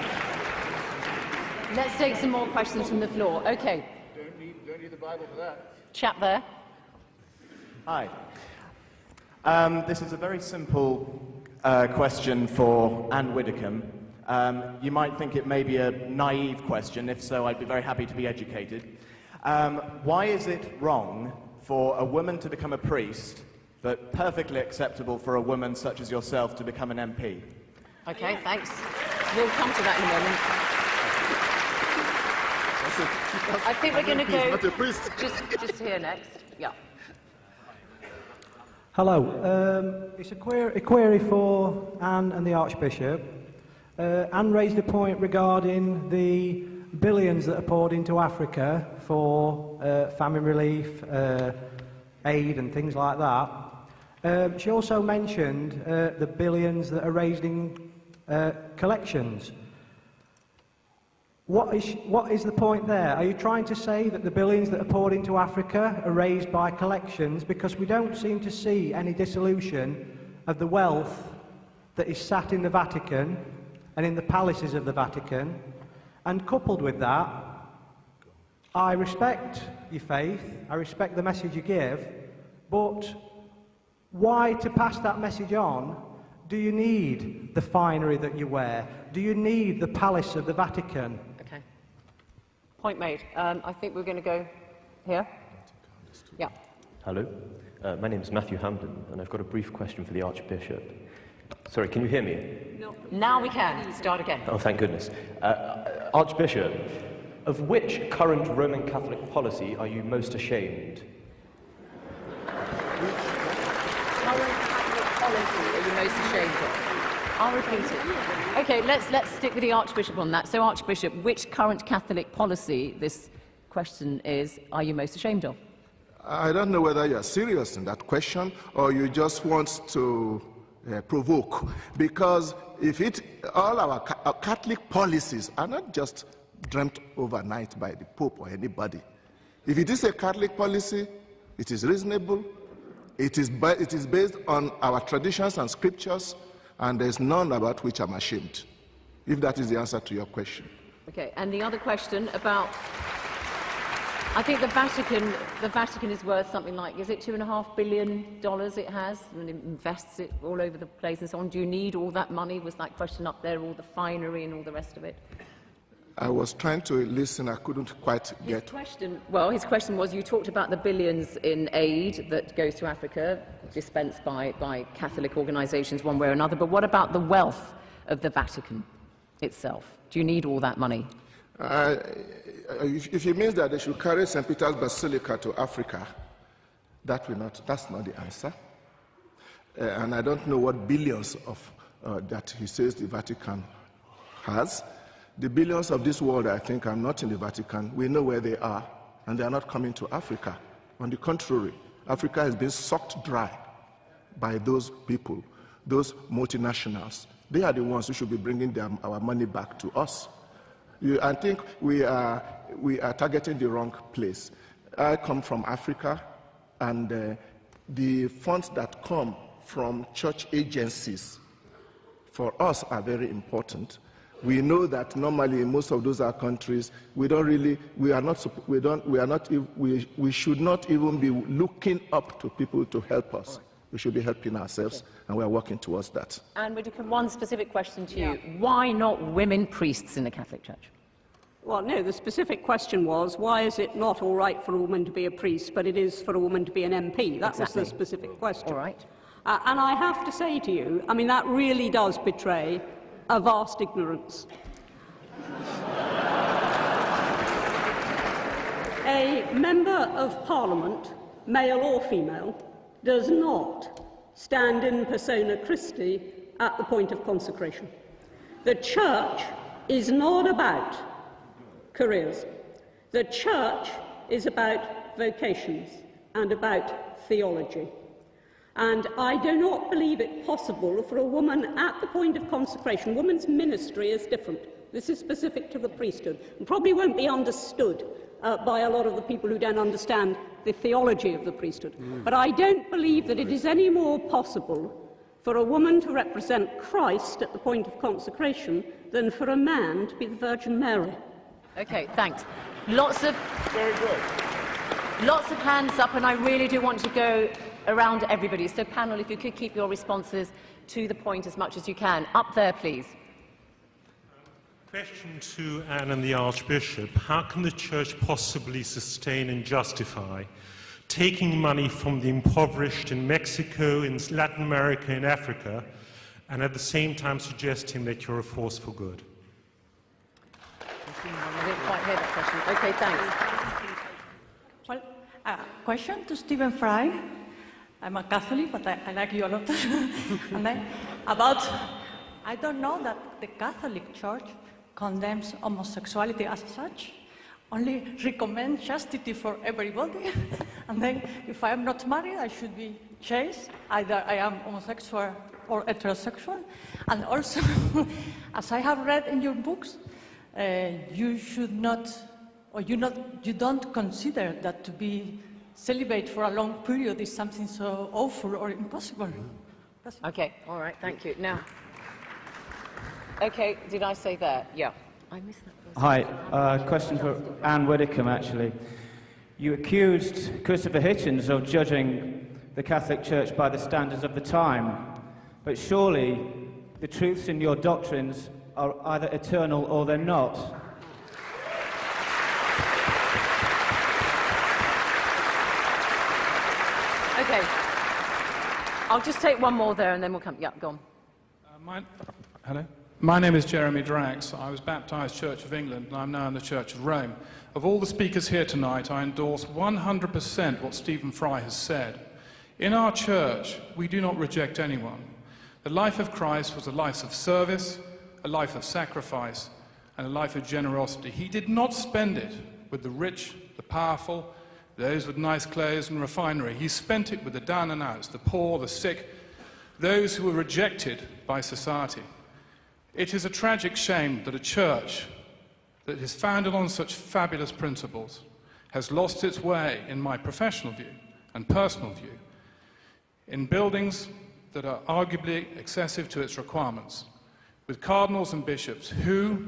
let's take some more questions from the floor. Okay. Don't need, don't need the Bible for that. Chap there. Hi. Um, this is a very simple uh, question for Anne Widdecombe. Um, you might think it may be a naive question. If so, I'd be very happy to be educated. Um, why is it wrong for a woman to become a priest, but perfectly acceptable for a woman such as yourself to become an M P? Okay, thanks. We'll come to that in a moment. I think we're going to go just, just here next. Yeah. Hello. Um, it's a, query, a query for Anne and the Archbishop. Uh, Anne raised a point regarding the billions that are poured into Africa for uh, famine relief, uh, aid and things like that. Um, she also mentioned uh, the billions that are raised in uh, collections. What is, what is the point there? Are you trying to say that the billions that are poured into Africa are raised by collections? Because we don't seem to see any dissolution of the wealth that is sat in the Vatican and in the palaces of the Vatican. And coupled with that, I respect your faith, I respect the message you give, but why, to pass that message on, do you need the finery that you wear? Do you need the palace of the Vatican? Okay. Point made. Um, I think we're going to go here. Yeah. Hello. Uh, my name is Matthew Hamden, and I've got a brief question for the Archbishop. Sorry, can you hear me? No. Now we can. Start again. Oh, thank goodness. Uh, Archbishop, of which current Roman Catholic policy are you most ashamed? Current Catholic policy are you most ashamed of? I'll repeat it. Okay, let's, let's stick with the Archbishop on that. So, Archbishop, which current Catholic policy, this question is, are you most ashamed of? I don't know whether you're serious in that question or you just want to uh, provoke. Because if it, all our, ca our Catholic policies are not just dreamt overnight by the Pope or anybody. If it is a Catholic policy, it is reasonable, it is, it is based on our traditions and scriptures, and there's none about which I'm ashamed, if that is the answer to your question. Okay, and the other question about... I think the Vatican, the Vatican is worth something like, is it two and a half billion dollars it has, and it invests it all over the place and so on. Do you need all that money? Was that question up there, all the finery and all the rest of it? I was trying to listen, I couldn't quite get... His question, well, his question was, you talked about the billions in aid that goes to Africa, dispensed by, by Catholic organisations one way or another, but what about the wealth of the Vatican itself? Do you need all that money? Uh, if, if it means that they should carry Saint Peter's Basilica to Africa, that will not, that's not the answer. Uh, and I don't know what billions of uh, that he says the Vatican has. The billions of this world, I think, are not in the Vatican. We know where they are, and they are not coming to Africa. On the contrary, Africa has been sucked dry by those people, those multinationals. They are the ones who should be bringing their, our money back to us. You, I think we are, we are targeting the wrong place. I come from Africa, and uh, the funds that come from church agencies for us are very important. We know that normally in most of those other countries, we don't really, we are not, we don't, we are not, we, we should not even be looking up to people to help us. We should be helping ourselves, okay. And we are working towards that. And Widdecombe, one specific question to you. Yeah. Why not women priests in the Catholic Church? Well, no, the specific question was, why is it not all right for a woman to be a priest, but it is for a woman to be an M P? That exactly. was the specific question. All right. Uh, and I have to say to you, I mean, that really does betray a vast ignorance. A member of Parliament, male or female, does not stand in persona Christi at the point of consecration. The Church is not about careers. The Church is about vocations and about theology. And I do not believe it possible for a woman at the point of consecration. Woman's ministry is different. This is specific to the priesthood, and probably won't be understood uh, by a lot of the people who don't understand the theology of the priesthood. Mm. But I don't believe that it is any more possible for a woman to represent Christ at the point of consecration than for a man to be the Virgin Mary. Okay, thanks. Lots of... Very good. Lots of hands up, and I really do want to go around to everybody. So, panel, if you could keep your responses to the point as much as you can. Up there, please. Question to Anne and the Archbishop. How can the Church possibly sustain and justify taking money from the impoverished in Mexico, in Latin America, in Africa, and at the same time suggesting that you're a force for good? I didn't quite hear that question. Okay, thanks. Well, a question to Stephen Fry. I'm a Catholic, but I, I like you a lot. And then, about, I don't know that the Catholic Church condemns homosexuality as such, only recommends chastity for everybody. And then, if I am not married, I should be chaste. Either I am homosexual or heterosexual. And also, as I have read in your books, uh, you should not, or you, not, you don't consider that to be celibate for a long period is something so awful or impossible. Okay, all right, thank you. Now, okay, did I say that? Yeah. I missed that. Hi, uh, question for Anne Widdecombe, actually. You accused Christopher Hitchens of judging the Catholic Church by the standards of the time, but surely the truths in your doctrines are either eternal or they're not. Okay. I'll just take one more there and then we'll come. Yeah, go on. Uh, my, hello? My name is Jeremy Drax. I was baptized Church of England and I'm now in the Church of Rome. Of all the speakers here tonight, I endorse one hundred percent what Stephen Fry has said. In our church, we do not reject anyone. The life of Christ was a life of service, a life of sacrifice, and a life of generosity. He did not spend it with the rich, the powerful, those with nice clothes and refinery. He spent it with the down and outs, the poor, the sick, those who were rejected by society. It is a tragic shame that a church that is founded on such fabulous principles has lost its way, in my professional view and personal view, in buildings that are arguably excessive to its requirements, with cardinals and bishops who,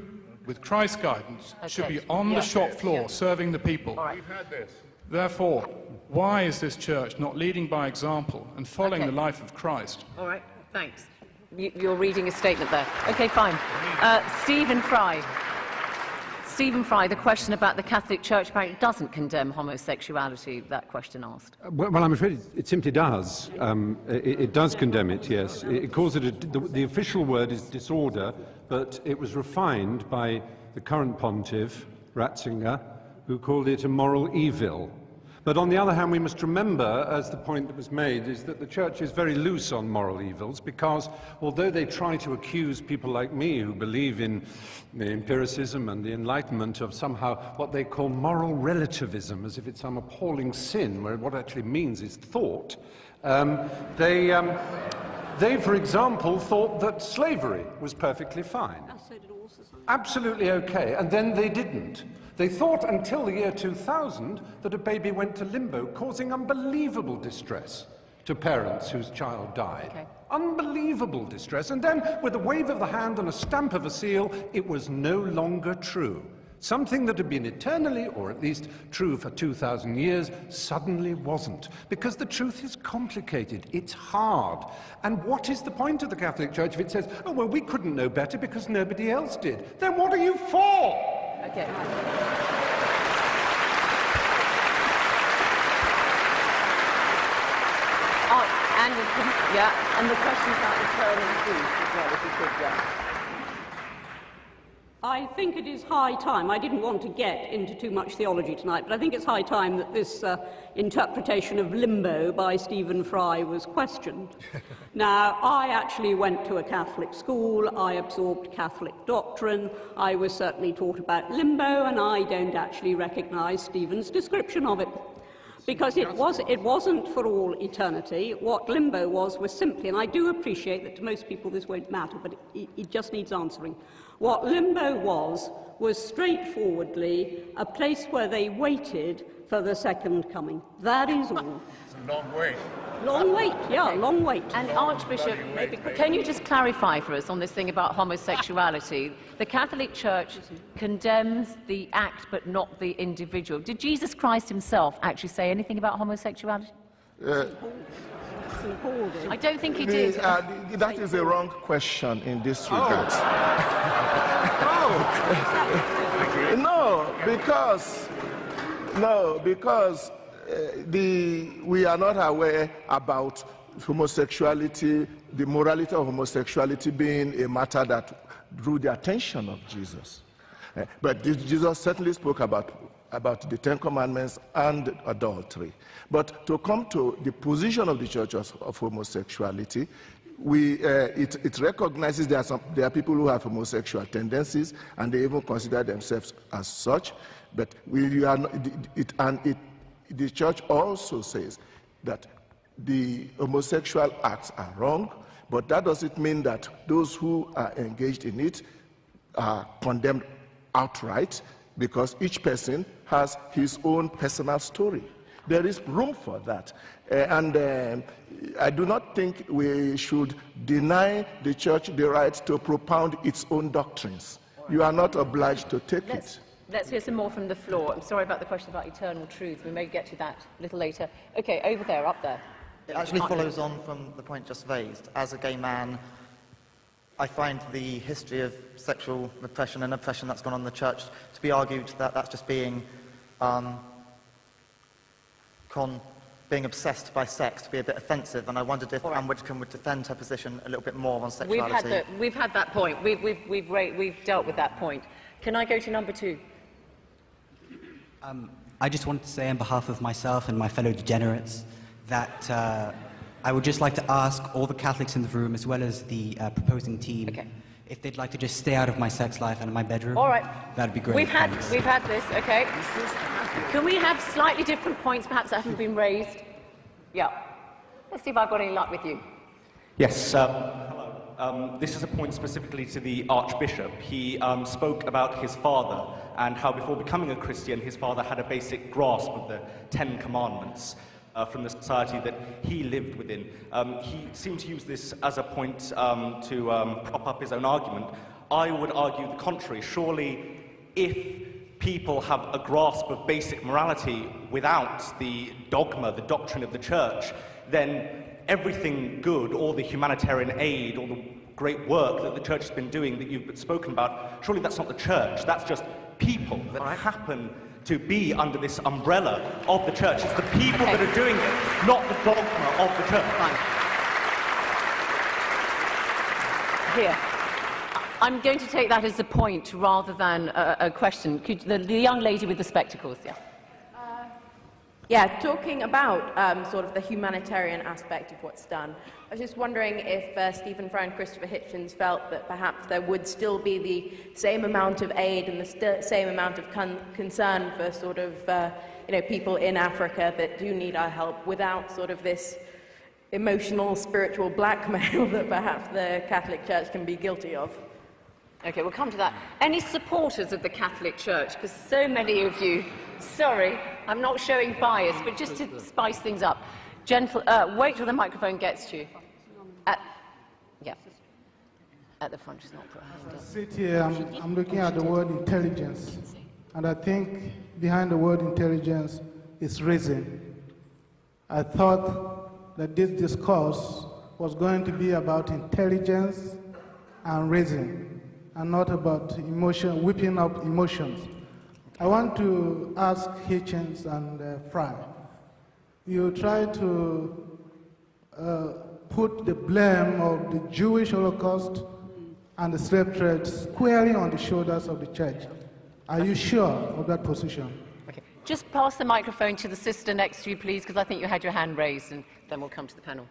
with Christ's guidance, Okay. should be on Yeah. the shop floor Yeah. serving the people. All right. We've had this. Therefore, why is this church not leading by example and following Okay. the life of Christ? All right, thanks. You, you're reading a statement there. Okay, fine. Uh, Stephen Fry. Stephen Fry, the question about the Catholic Church apparently doesn't condemn homosexuality, that question asked. Well, well I'm afraid it, it simply does. Um, it, it does condemn it, yes. It, it calls it a, the, the official word is disorder, but it was refined by the current pontiff, Ratzinger, who called it a moral evil. But on the other hand, we must remember, as the point that was made, is that the Church is very loose on moral evils, because although they try to accuse people like me who believe in the empiricism and the Enlightenment of somehow what they call moral relativism, as if it's some appalling sin, where what it actually means is thought, um, they, um, they, for example, thought that slavery was perfectly fine. Absolutely okay, and then they didn't. They thought until the year two thousand that a baby went to limbo, causing unbelievable distress to parents whose child died. Okay. Unbelievable distress. And then, with a wave of the hand and a stamp of a seal, it was no longer true. Something that had been eternally, or at least true for two thousand years, suddenly wasn't. Because the truth is complicated. It's hard. And what is the point of the Catholic Church if it says, oh, well, we couldn't know better because nobody else did? Then what are you for? Okay. Oh, and the, yeah, and the question about eternal truth as well, if you could, yeah. I think it is high time. I didn't want to get into too much theology tonight, but I think it's high time that this uh, interpretation of limbo by Stephen Fry was questioned. Now, I actually went to a Catholic school. I absorbed Catholic doctrine. I was certainly taught about limbo, and I don't actually recognise Stephen's description of it. Because it, was, it wasn't for all eternity. What limbo was was simply, and I do appreciate that to most people this won't matter, but it, it just needs answering. What limbo was, was straightforwardly a place where they waited for the second coming. That is all. It's a long wait. Long wait, yeah, long wait. And Archbishop, can you just clarify for us on this thing about homosexuality? The Catholic Church condemns the act but not the individual. Did Jesus Christ himself actually say anything about homosexuality? Uh, I don't think he did. Uh, that is a wrong question in this regard. Oh. No, because no, because uh, the we are not aware about homosexuality, the morality of homosexuality being a matter that drew the attention of Jesus. Uh, but Jesus certainly spoke about about the Ten Commandments and adultery. But to come to the position of the Church of, of homosexuality, we, uh, it, it recognizes there are, some, there are people who have homosexual tendencies, and they even consider themselves as such. But we are not, it, it, and it, the Church also says that the homosexual acts are wrong, but that doesn't mean that those who are engaged in it are condemned outright, because each person has his own personal story. There is room for that. Uh, and uh, I do not think we should deny the Church the right to propound its own doctrines. You are not obliged to take let's, it. Let's hear some more from the floor. I'm sorry about the question about eternal truth. We may get to that a little later. Okay, over there, up there. It actually follows on from the point just raised. As a gay man, I find the history of sexual repression and oppression that's gone on in the Church to be argued that that's just being um, con being obsessed by sex to be a bit offensive, and I wondered if Anne Widdecombe would defend her position a little bit more on sexuality. We've had, the, we've had that point. We've, we've, we've, we've dealt with that point. Can I go to number two? Um, I just wanted to say on behalf of myself and my fellow degenerates that uh, I would just like to ask all the Catholics in the room, as well as the uh, proposing team, okay, if they'd like to just stay out of my sex life and my bedroom. All right. That'd be great. We've had, Thanks. we've had this, okay. Can we have slightly different points, perhaps, that haven't been raised? Yeah. Let's see if I've got any luck with you. Yes. Um, hello. Um, this is a point specifically to the Archbishop. He um, spoke about his father and how before becoming a Christian, his father had a basic grasp of the Ten Commandments uh, from the society that he lived within. Um, he seemed to use this as a point um, to um, prop up his own argument. I would argue the contrary. Surely, if people have a grasp of basic morality without the dogma, the doctrine of the church, then everything good, all the humanitarian aid, all the great work that the church has been doing that you've spoken about, surely that's not the church, that's just people that right. happen to be under this umbrella of the church. It's the people okay. that are doing it, not the dogma of the church. Fine. Here. I'm going to take that as a point rather than a, a question. Could, the, the young lady with the spectacles, yeah. Yeah, talking about um, sort of the humanitarian aspect of what's done, I was just wondering if uh, Stephen Fry and Christopher Hitchens felt that perhaps there would still be the same amount of aid and the st same amount of con concern for sort of uh, you know, people in Africa that do need our help without sort of this emotional, spiritual blackmail that perhaps the Catholic Church can be guilty of. Okay, we'll come to that. Any supporters of the Catholic Church? Because so many of you, sorry, I'm not showing bias, but just to spice things up. Gentle, uh, wait till the microphone gets to you. At, yeah, at the front, she's not put her hand up. As I sit here, I'm, I'm looking at the word intelligence, and I think behind the word intelligence is reason. I thought that this discourse was going to be about intelligence and reason, and not about emotion, whipping up emotions. I want to ask Hitchens and uh, Fry. You try to uh, put the blame of the Jewish Holocaust and the slave trade squarely on the shoulders of the church. Are you sure of that position? Okay. Just pass the microphone to the sister next to you, please, because I think you had your hand raised, and then we'll come to the panel.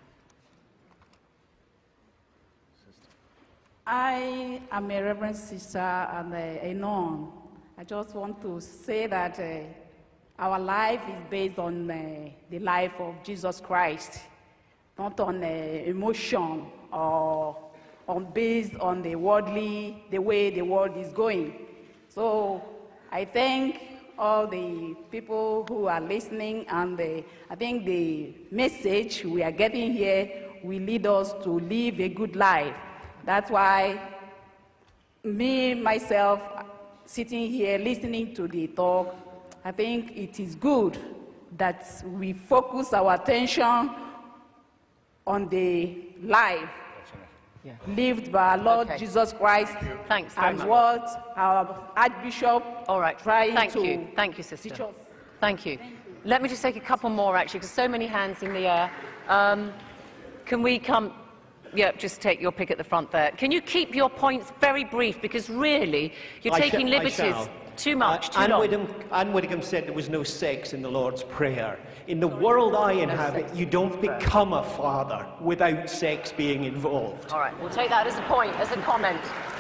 I am a Reverend Sister and a, a nun. I just want to say that uh, our life is based on uh, the life of Jesus Christ, not on uh, emotion or on based on the worldly, the way the world is going. So I thank all the people who are listening, and the, I think the message we are getting here will lead us to live a good life. That's why me, myself, sitting here listening to the talk, I think it is good that we focus our attention on the life yeah. lived by our Lord okay. Jesus Christ. Thanks very and much. what our Archbishop All right. trying Thank to you. Thank you, sister. teach us. Thank you. Thank you. Let me just take a couple more, actually, because so many hands in the air. Um, can we come... Yeah, just take your pick at the front there. Can you keep your points very brief, because really you're I taking liberties too much, uh, too long. Widdecombe, Anne Widdecombe said there was no sex in the Lord's Prayer. In the world I inhabit, you don't become a father without sex being involved. All right, we'll take that as a point, as a comment.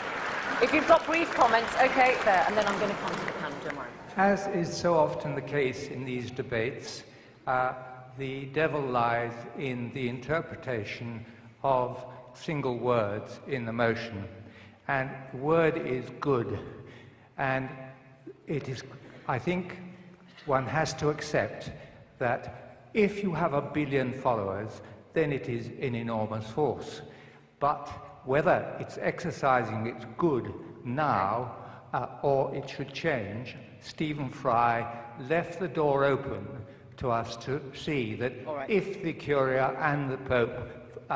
If you've got brief comments, okay, there, and then I'm going to come to the panel, don't worry. As is so often the case in these debates, uh, the devil lies in the interpretation of single words in the motion. And the word is good. And it is, I think, one has to accept that if you have a billion followers, then it is an enormous force. But whether it's exercising its good now uh, or it should change, Stephen Fry left the door open to us to see that right. if the Curia and the Pope uh,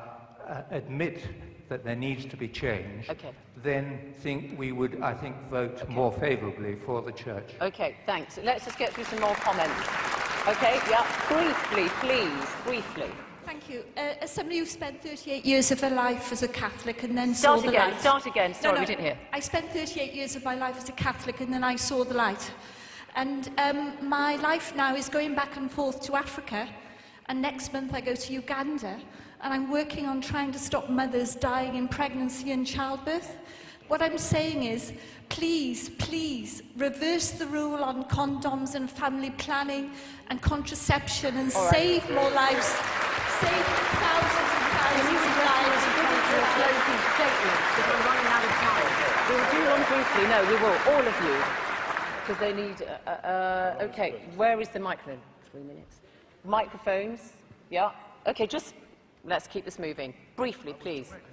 uh, admit that there needs to be change, okay. then think we would, I think, vote okay. more favourably for the Church. Okay, thanks. Let's just get through some more comments. Okay, yeah, briefly, please, briefly. Thank you. Uh, as somebody who spent thirty-eight years of her life as a Catholic and then start saw again, the light... Start again, sorry, no, no, we didn't hear. I spent thirty-eight years of my life as a Catholic and then I saw the light. And um, my life now is going back and forth to Africa, and next month I go to Uganda, and I'm working on trying to stop mothers dying in pregnancy and childbirth. What I'm saying is, please, please, reverse the rule on condoms and family planning and contraception and right. save more lives. Save thousands and thousands of lives. Closing statements, because we're running out of time. We'll do one briefly. No, we will, all of you, because they need... Uh, uh, okay, where is the microphone? Three minutes. Microphones, yeah. Okay, just let's keep this moving. Briefly, please.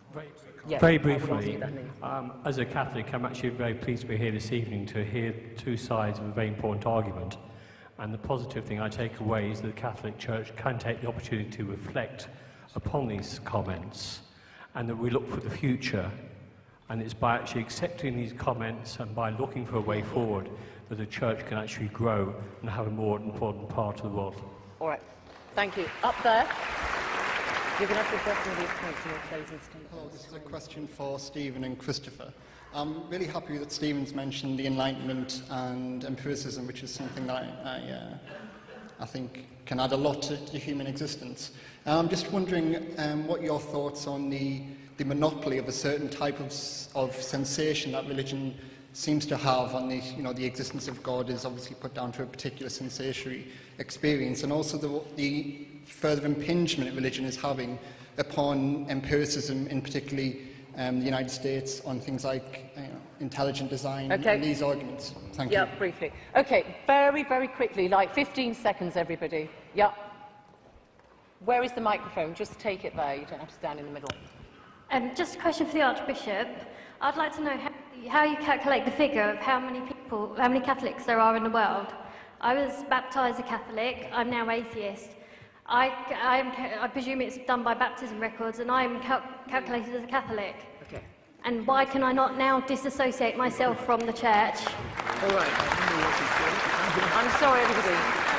Very, Yes, very I will briefly, do that later. um, as a Catholic, I'm actually very pleased to be here this evening to hear two sides of a very important argument. And the positive thing I take away is that the Catholic Church can take the opportunity to reflect upon these comments, and that we look for the future. And it's by actually accepting these comments and by looking for a way forward that the Church can actually grow and have a more important part of the world. All right. Thank you. Up there. You're going to have to address some of these points in your closing statement. Hello, this is a question for Stephen and Christopher. I'm really happy that Stephen's mentioned the Enlightenment and empiricism, which is something that I, I, uh, I think can add a lot to, to human existence. I'm just wondering um, what your thoughts on the, the monopoly of a certain type of, of sensation that religion seems to have on the, you know, the existence of God is obviously put down to a particular sensory experience, and also the, the further impingement religion is having upon empiricism, in particularly um, the United States, on things like you know, intelligent design Okay. and these arguments. Thank yeah, you. briefly. Okay, very, very quickly, like fifteen seconds, everybody. Yeah. Where is the microphone? Just take it there. You don't have to stand in the middle. Um, just a question for the Archbishop. I'd like to know how, how you calculate the figure of how many people, how many Catholics there are in the world. I was baptised a Catholic. I'm now atheist. I, I, am, I presume it's done by baptism records, and I am cal calculated as a Catholic. Okay. And why can I not now disassociate myself from the Church? All right. I'm sorry, everybody.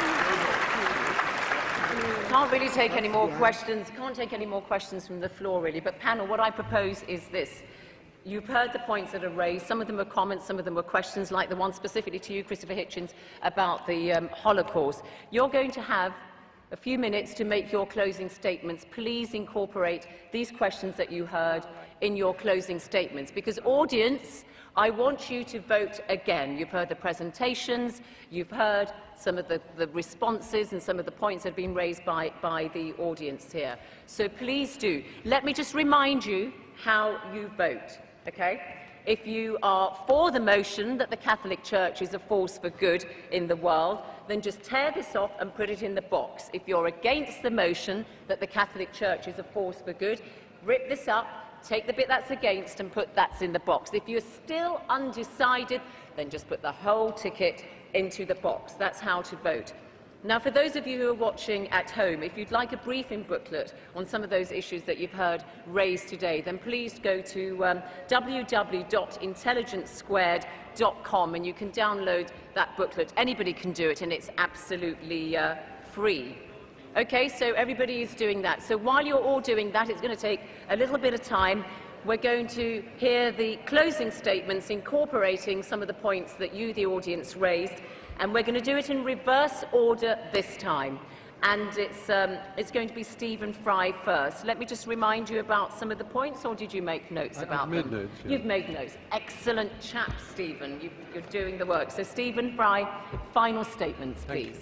Can't really take any more questions. Can't take any more questions from the floor, really. But panel, what I propose is this. You've heard the points that are raised. Some of them were comments, some of them were questions, like the one specifically to you, Christopher Hitchens, about the um, Holocaust. You're going to have a few minutes to make your closing statements. Please incorporate these questions that you heard in your closing statements, because audience, I want you to vote again. You've heard the presentations, you've heard some of the, the responses and some of the points that have been raised by, by the audience here. So please do. Let me just remind you how you vote, okay? If you are for the motion that the Catholic Church is a force for good in the world, then just tear this off and put it in the box. If you're against the motion that the Catholic Church is a force for good, rip this up, take the bit that's against and put that's in the box. If you're still undecided, then just put the whole ticket into the box. That's how to vote. Now, for those of you who are watching at home, if you'd like a briefing booklet on some of those issues that you've heard raised today, then please go to um, w w w dot intelligence squared dot com and you can download that booklet. Anybody can do it, and it's absolutely uh, free. Okay, so everybody is doing that. So while you're all doing that, it's going to take a little bit of time. We're going to hear the closing statements incorporating some of the points that you, the audience, raised. And we're going to do it in reverse order this time. And it's, um, it's going to be Stephen Fry first. Let me just remind you about some of the points, or did you make notes I, about I've made them? notes, yeah. You've made notes. Excellent chap, Stephen. You, you're doing the work. So, Stephen Fry, final statements, Thank please. you.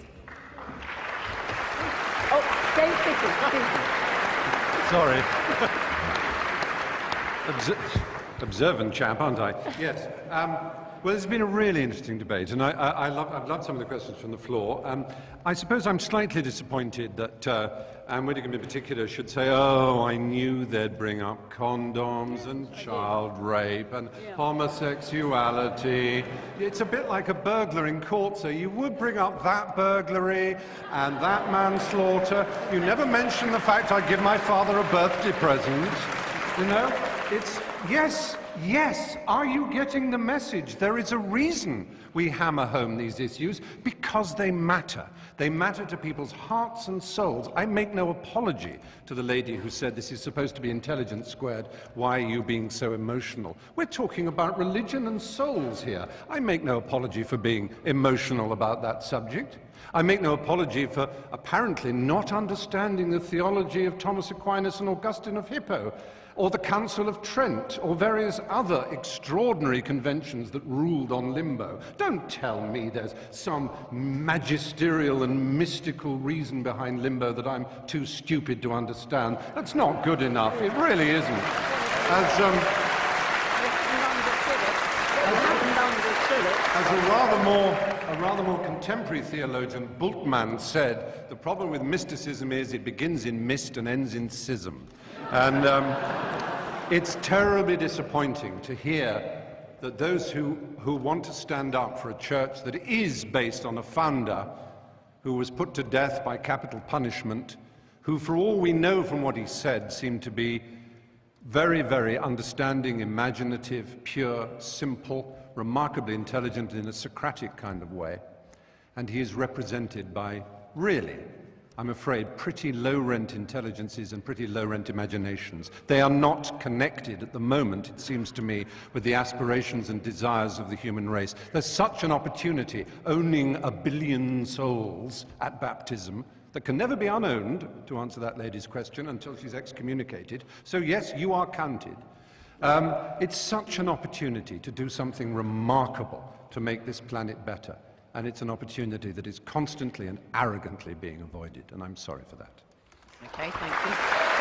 Oh, stay sitting. Sorry. Obs observant chap, aren't I? Yes. Um, well, it's been a really interesting debate, and I, I, I love, I've loved some of the questions from the floor. Um, I suppose I'm slightly disappointed that uh, Anne Widdecombe in particular should say, oh, I knew they'd bring up condoms and child rape and yeah. homosexuality. It's a bit like a burglar in court, so you would bring up that burglary and that manslaughter. You never mention the fact I give my father a birthday present. You know, it's, yes, yes, are you getting the message? There is a reason we hammer home these issues, because they matter. They matter to people's hearts and souls. I make no apology to the lady who said this is supposed to be intelligence squared. Why are you being so emotional? We're talking about religion and souls here. I make no apology for being emotional about that subject. I make no apology for apparently not understanding the theology of Thomas Aquinas and Augustine of Hippo, or the Council of Trent, or various other extraordinary conventions that ruled on limbo. Don't tell me there's some magisterial and mystical reason behind limbo that I'm too stupid to understand. That's not good enough. It really isn't. As, um, as a rather more, a rather more contemporary theologian, Bultmann, said, the problem with mysticism is it begins in mist and ends in schism. And, um, it's terribly disappointing to hear that those who, who want to stand up for a church that is based on a founder who was put to death by capital punishment, who, for all we know from what he said, seemed to be very, very understanding, imaginative, pure, simple, remarkably intelligent in a Socratic kind of way. And he is represented by, really, I'm afraid, pretty low-rent intelligences and pretty low-rent imaginations. They are not connected at the moment, it seems to me, with the aspirations and desires of the human race. There's such an opportunity, owning a billion souls at baptism, that can never be unowned, to answer that lady's question, until she's excommunicated. So yes, you are counted. Um, it's such an opportunity to do something remarkable to make this planet better. And it's an opportunity that is constantly and arrogantly being avoided, and I'm sorry for that. Okay, thank you.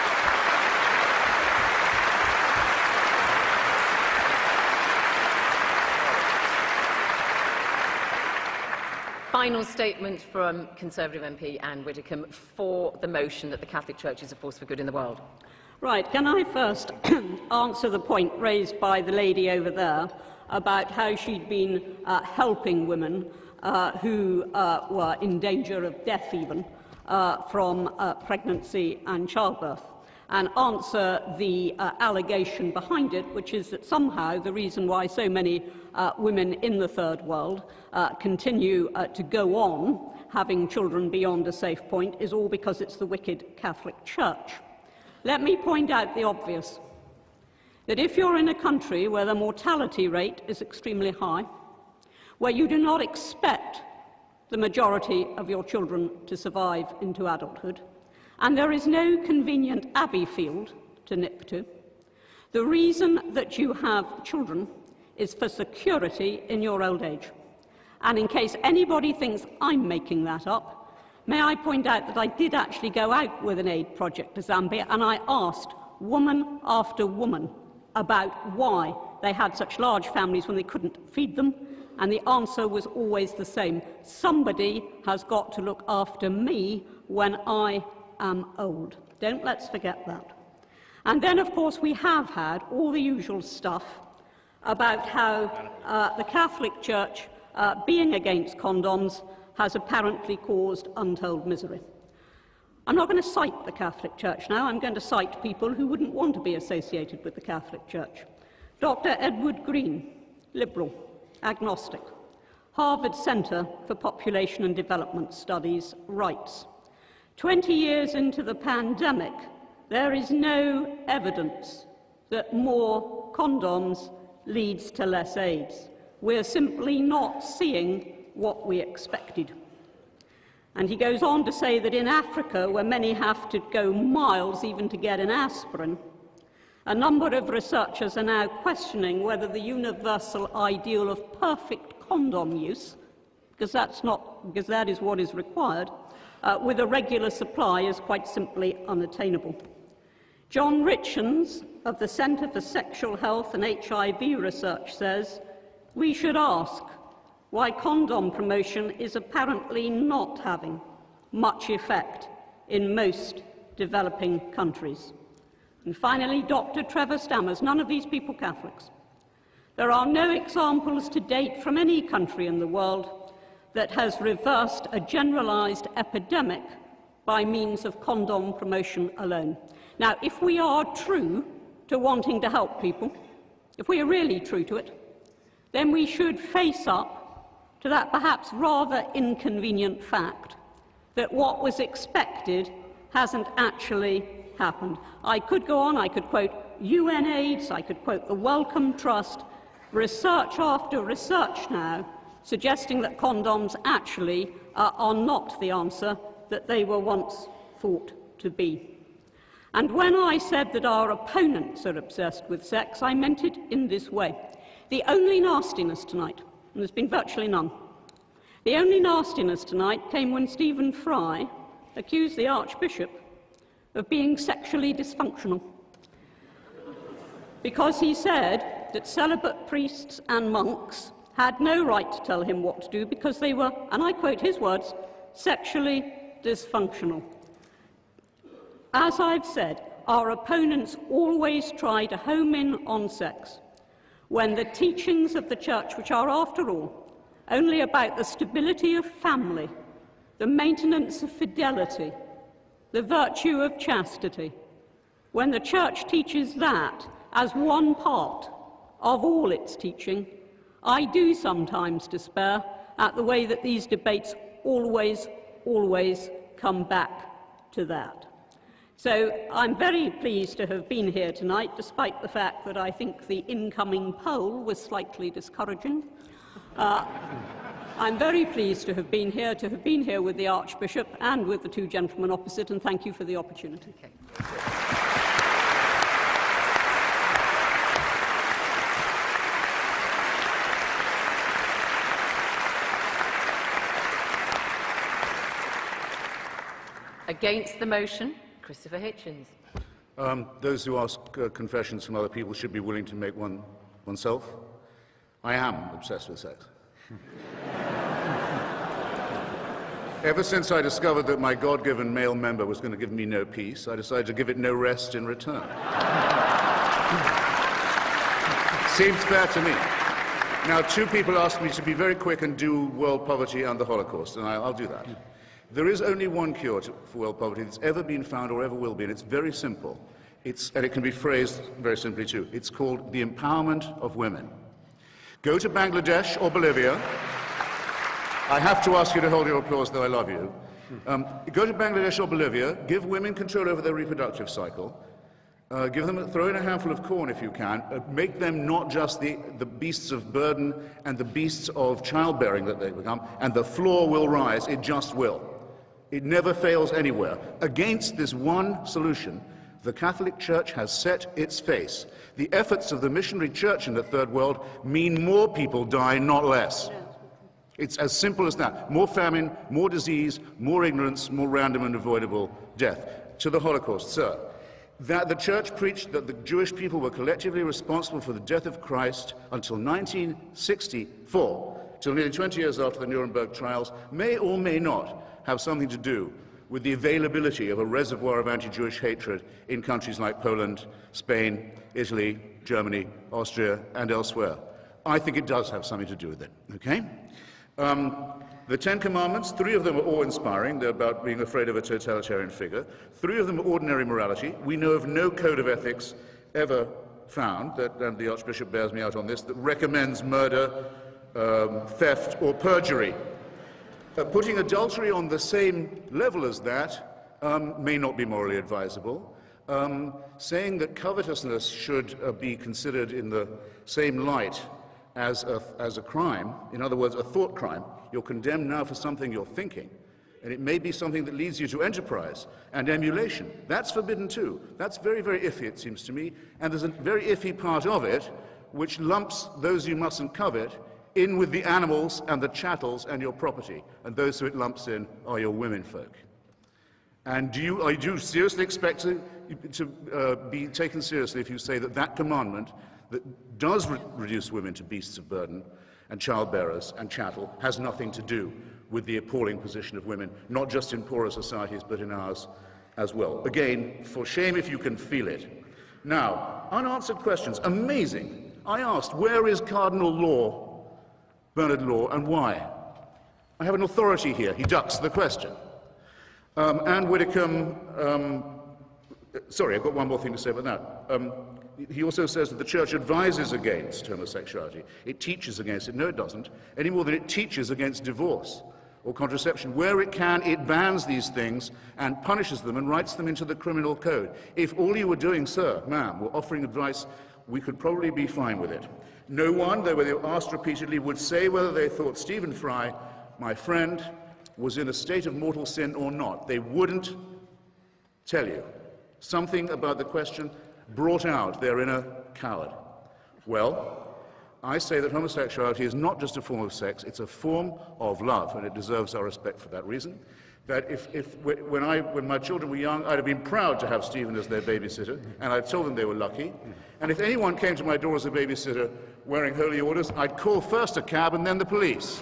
Final statement from Conservative M P Anne Widdecombe for the motion that the Catholic Church is a force for good in the world. Right, can I first answer the point raised by the lady over there about how she'd been uh, helping women uh, who uh, were in danger of death even uh, from uh, pregnancy and childbirth, and answer the uh, allegation behind it, which is that somehow the reason why so many uh, women in the third world uh, continue uh, to go on having children beyond a safe point is all because it's the wicked Catholic Church. Let me point out the obvious, that if you're in a country where the mortality rate is extremely high, where you do not expect the majority of your children to survive into adulthood, and there is no convenient abbey field to nip to, the reason that you have children is for security in your old age. And in case anybody thinks I'm making that up, may I point out that I did actually go out with an aid project to Zambia, and I asked woman after woman about why they had such large families when they couldn't feed them, and the answer was always the same. Somebody has got to look after me when I am old. Don't let's forget that. And then, of course, we have had all the usual stuff about how uh, the Catholic Church, uh, being against condoms, has apparently caused untold misery. I'm not going to cite the Catholic Church now. I'm going to cite people who wouldn't want to be associated with the Catholic Church. Doctor Edward Green, Liberal, agnostic, Harvard Center for Population and Development Studies, writes, twenty years into the pandemic, there is no evidence that more condoms leads to less AIDS. We're simply not seeing what we expected. And he goes on to say that in Africa, where many have to go miles even to get an aspirin, a number of researchers are now questioning whether the universal ideal of perfect condom use, because that's not, because that is what is required, uh, with a regular supply is quite simply unattainable. John Hitchens of the Centre for Sexual Health and H I V Research says, we should ask why condom promotion is apparently not having much effect in most developing countries. And finally, Doctor Trevor Stammers, none of these people Catholics. There are no examples to date from any country in the world that has reversed a generalized epidemic by means of condom promotion alone. Now, if we are true to wanting to help people, if we are really true to it, then we should face up to that perhaps rather inconvenient fact that what was expected hasn't actually happened. I could go on, I could quote U N AIDS, I could quote the Wellcome Trust, research after research now suggesting that condoms actually uh, are not the answer that they were once thought to be. And when I said that our opponents are obsessed with sex, I meant it in this way. The only nastiness tonight, and there's been virtually none, the only nastiness tonight came when Stephen Fry accused the Archbishop of being sexually dysfunctional, because he said that celibate priests and monks had no right to tell him what to do because they were, and I quote his words, sexually dysfunctional. As I've said, our opponents always try to home in on sex, when the teachings of the Church, which are, after all, only about the stability of family, the maintenance of fidelity, the virtue of chastity, when the Church teaches that as one part of all its teaching, I do sometimes despair at the way that these debates always, always come back to that. So I'm very pleased to have been here tonight, despite the fact that I think the incoming poll was slightly discouraging. Uh, I'm very pleased to have been here, to have been here with the Archbishop and with the two gentlemen opposite, and thank you for the opportunity. Okay. Against the motion, Christopher Hitchens. Um, those who ask uh, confessions from other people should be willing to make one oneself. I am obsessed with sex. Ever since I discovered that my God-given male member was going to give me no peace, I decided to give it no rest in return. Seems fair to me. Now, two people asked me to be very quick and do world poverty and the Holocaust, and I, I'll do that. There is only one cure to, for world poverty that's ever been found or ever will be, and it's very simple. It's, and it can be phrased very simply too. It's called the empowerment of women. Go to Bangladesh or Bolivia. I have to ask you to hold your applause, though I love you. Um, go to Bangladesh or Bolivia, give women control over their reproductive cycle, uh, give them, throw in a handful of corn if you can, uh, make them not just the, the beasts of burden and the beasts of childbearing that they become, and the floor will rise, it just will. It never fails anywhere. Against this one solution, the Catholic Church has set its face. The efforts of the missionary church in the Third World mean more people die, not less. It's as simple as that. More famine, more disease, more ignorance, more random and avoidable death. To the Holocaust, sir, that the Church preached that the Jewish people were collectively responsible for the death of Christ until nineteen sixty-four, till nearly twenty years after the Nuremberg trials, may or may not have something to do with the availability of a reservoir of anti-Jewish hatred in countries like Poland, Spain, Italy, Germany, Austria, and elsewhere. I think it does have something to do with it, okay? Um, the Ten Commandments, three of them are awe-inspiring. They're about being afraid of a totalitarian figure. Three of them are ordinary morality. We know of no code of ethics ever found, that, and the Archbishop bears me out on this, that recommends murder, um, theft, or perjury. Uh, putting adultery on the same level as that um, may not be morally advisable. Um, saying that covetousness should uh, be considered in the same light as a, as a crime, in other words, a thought crime. You're condemned now for something you're thinking, and it may be something that leads you to enterprise and emulation. That's forbidden too. That's very, very iffy, it seems to me, and there's a very iffy part of it which lumps those you mustn't covet in with the animals and the chattels and your property, and those who it lumps in are your womenfolk. And do you, I do seriously expect to, to uh, be taken seriously if you say that that commandment that does re reduce women to beasts of burden and childbearers and chattel has nothing to do with the appalling position of women, not just in poorer societies, but in ours as well. Again, for shame if you can feel it. Now, unanswered questions. Amazing. I asked, where is Cardinal Law? Bernard Law, and why? I have an authority here. He ducks the question. Um, Anne Widdecombe, um, sorry, I've got one more thing to say about that. Um, he also says that the Church advises against homosexuality. It teaches against it. No, it doesn't. Any more than it teaches against divorce or contraception. Where it can, it bans these things and punishes them and writes them into the criminal code. If all you were doing, sir, ma'am, were offering advice, we could probably be fine with it. No one, though they were asked repeatedly, would say whether they thought Stephen Fry, my friend, was in a state of mortal sin or not. They wouldn't tell you. Something about the question brought out their inner coward. Well, I say that homosexuality is not just a form of sex, it's a form of love, and it deserves our respect for that reason. That if, if when, I, when my children were young, I'd have been proud to have Stephen as their babysitter, and I'd told them they were lucky. And if anyone came to my door as a babysitter wearing holy orders, I'd call first a cab and then the police.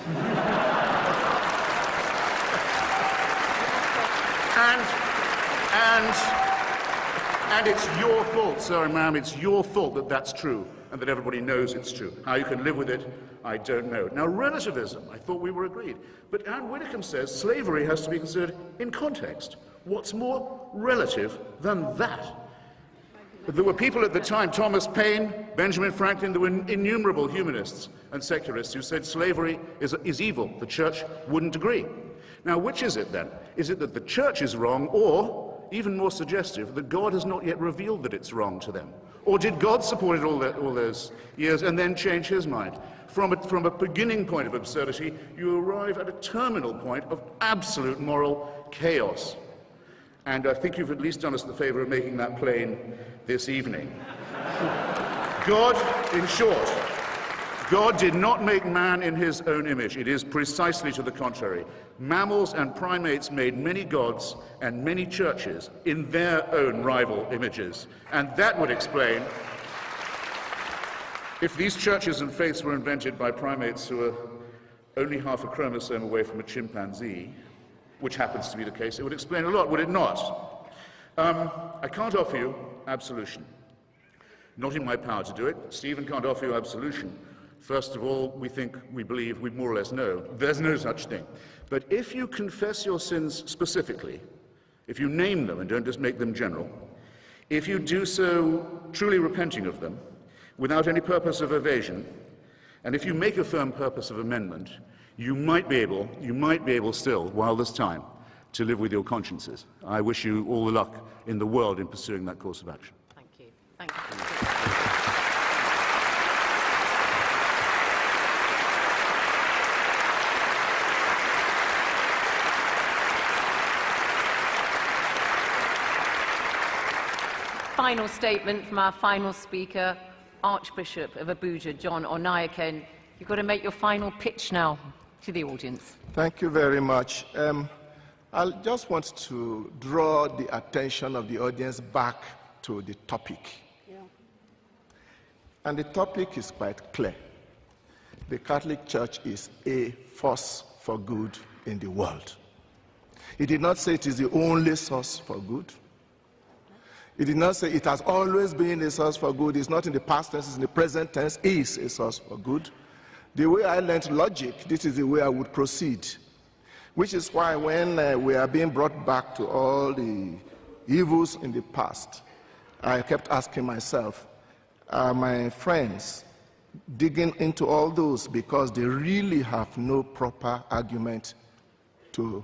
and, and And it's your fault, sir and ma'am, it's your fault that that's true and that everybody knows it's true. How you can live with it, I don't know. Now, relativism, I thought we were agreed. But Anne Widdecombe says slavery has to be considered in context. What's more relative than that? There were people at the time, Thomas Paine, Benjamin Franklin, there were innumerable humanists and secularists who said slavery is, is evil. The church wouldn't agree. Now, which is it then? Is it that the church is wrong, or, even more suggestive, that God has not yet revealed that it's wrong to them? Or did God support it all, that, all those years and then change his mind? From a, from a beginning point of absurdity, you arrive at a terminal point of absolute moral chaos. And I think you've at least done us the favor of making that plain this evening. God, in short, God did not make man in his own image. It is precisely to the contrary. Mammals and primates made many gods and many churches in their own rival images. And that would explain, if these churches and faiths were invented by primates who are only half a chromosome away from a chimpanzee, which happens to be the case, it would explain a lot, would it not? Um, I can't offer you absolution. Not in my power to do it. Stephen can't offer you absolution. First of all, we think, we believe, we more or less know. There's no such thing. But if you confess your sins specifically, if you name them and don't just make them general, if you do so truly repenting of them, without any purpose of evasion, and if you make a firm purpose of amendment, you might be able, you might be able still, while there's time, to live with your consciences. I wish you all the luck in the world in pursuing that course of action. Thank you. Thank you. Final statement from our final speaker, Archbishop of Abuja, John Onaiyekan. You've got to make your final pitch now to the audience. Thank you very much. Um, I just want to draw the attention of the audience back to the topic. Yeah. And the topic is quite clear. The Catholic Church is a force for good in the world. He did not say it is the only source for good. He did not say it has always been a source for good. It's not in the past tense, it's in the present tense, is a source for good. The way I learned logic, this is the way I would proceed. Which is why when uh, we are being brought back to all the evils in the past, I kept asking myself, are my friends digging into all those because they really have no proper argument to,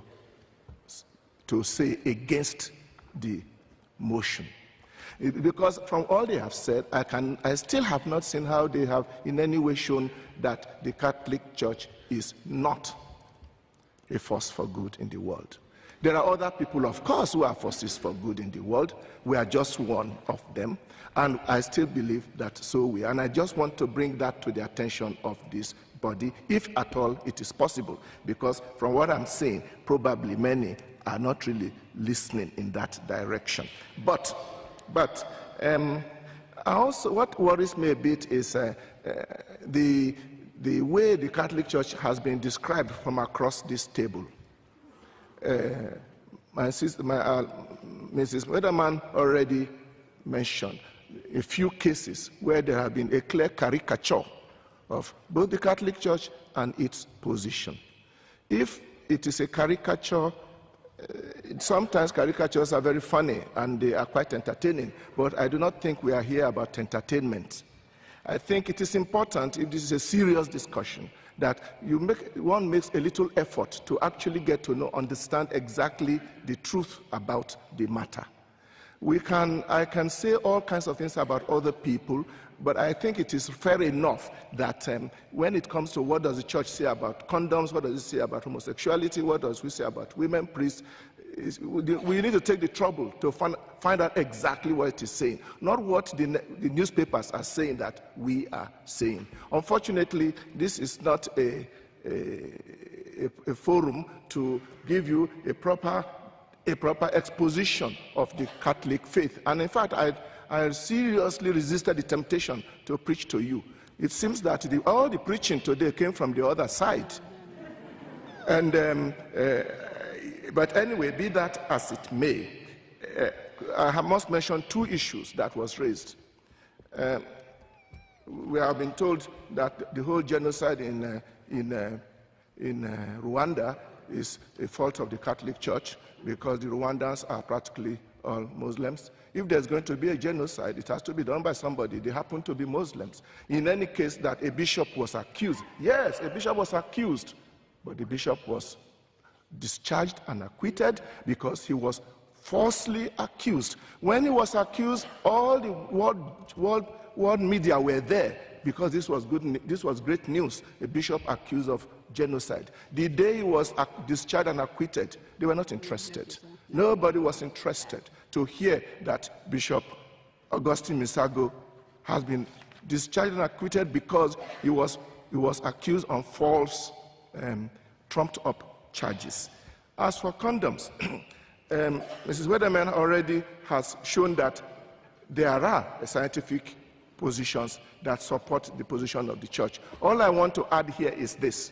to say against the motion? Because from all they have said, I, can, I still have not seen how they have in any way shown that the Catholic Church is not a force for good in the world. There are other people, of course, who are forces for good in the world. We are just one of them, and I still believe that so we are. And I just want to bring that to the attention of this body, if at all it is possible, because from what I'm saying, probably many are not really listening in that direction. But But um, also what worries me a bit is uh, uh, the, the way the Catholic Church has been described from across this table. Uh, my sister, my, uh, Missus Wederman already mentioned a few cases where there have been a clear caricature of both the Catholic Church and its position. If it is a caricature, Uh, sometimes caricatures are very funny and they are quite entertaining, but I do not think we are here about entertainment. I think it is important, if this is a serious discussion, that you make, one makes a little effort to actually get to know, understand exactly the truth about the matter. We can, I can say all kinds of things about other people, but I think it is fair enough that um, when it comes to what does the church say about condoms, what does it say about homosexuality, what does we say about women priests, is, we need to take the trouble to find, find out exactly what it is saying, not what the, the newspapers are saying that we are saying. Unfortunately, this is not a, a, a forum to give you a proper a proper exposition of the Catholic faith. And in fact, I, I seriously resisted the temptation to preach to you. It seems that the, all the preaching today came from the other side. And, um, uh, but anyway, be that as it may, uh, I must mention two issues that was raised. Uh, we have been told that the whole genocide in, uh, in, uh, in uh, Rwanda is a fault of the Catholic Church because the Rwandans are practically all Muslims. If there's going to be a genocide, it has to be done by somebody. They happen to be Muslims. In any case, that a bishop was accused. Yes, a bishop was accused, but the bishop was discharged and acquitted because he was falsely accused. When he was accused, all the world, world, world media were there because this was, good, this was great news, a bishop accused of genocide. The day he was discharged and acquitted, they were not interested. Nobody was interested to hear that Bishop Augustine Misago has been discharged and acquitted because he was, he was accused on false, um, trumped-up charges. As for condoms, um, Missus Widdecombe already has shown that there are scientific positions that support the position of the church. All I want to add here is this.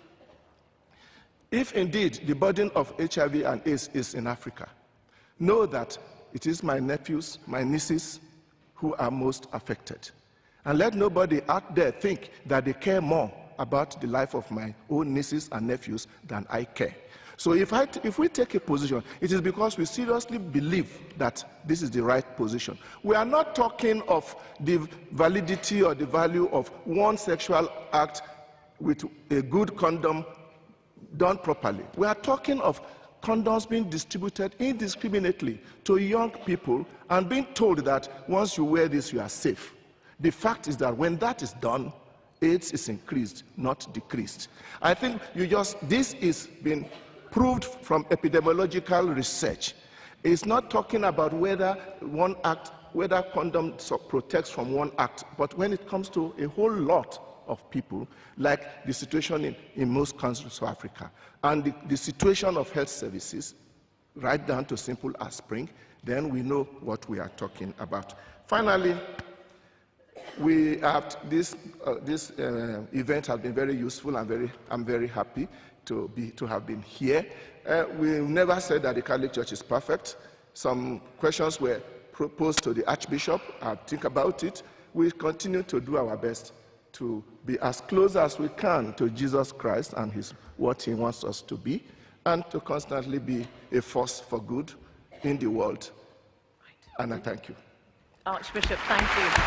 If indeed the burden of H I V and AIDS is in Africa, know that it is my nephews, my nieces who are most affected. And let nobody out there think that they care more about the life of my own nieces and nephews than I care. So if, I, if we take a position, it is because we seriously believe that this is the right position. We are not talking of the validity or the value of one sexual act with a good condom done properly. We are talking of condoms being distributed indiscriminately to young people and being told that once you wear this, you are safe. The fact is that when that is done, AIDS is increased, not decreased. I think you just, this is been proved from epidemiological research. It's not talking about whether one act, whether condom protects from one act, but when it comes to a whole lot of people, like the situation in, in most countries of Africa, and the, the situation of health services, right down to simple aspirin, then we know what we are talking about. Finally, we have this, uh, this uh, event has been very useful and very, I'm very happy to, be, to have been here. Uh, we never said that the Catholic Church is perfect. Some questions were proposed to the Archbishop. I'll think about it. We continue to do our best to be as close as we can to Jesus Christ and his, what he wants us to be, and to constantly be a force for good in the world. Right. And I thank you. Archbishop, thank you.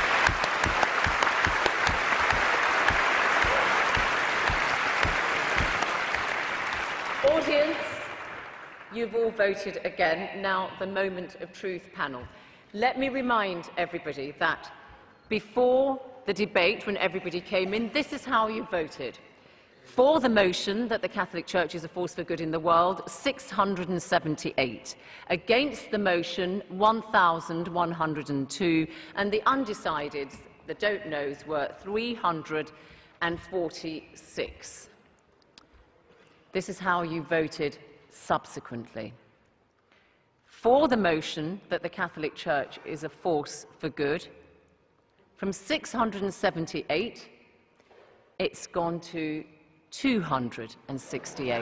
Audience, you've all voted again. Now, the Moment of Truth panel. Let me remind everybody that before the debate, when everybody came in, this is how you voted. For the motion that the Catholic Church is a force for good in the world, six hundred seventy-eight. Against the motion, one thousand one hundred two. And the undecideds, the don't knows, were three hundred forty-six. This is how you voted subsequently. For the motion that the Catholic Church is a force for good, from six hundred seventy-eight, it's gone to two hundred sixty-eight.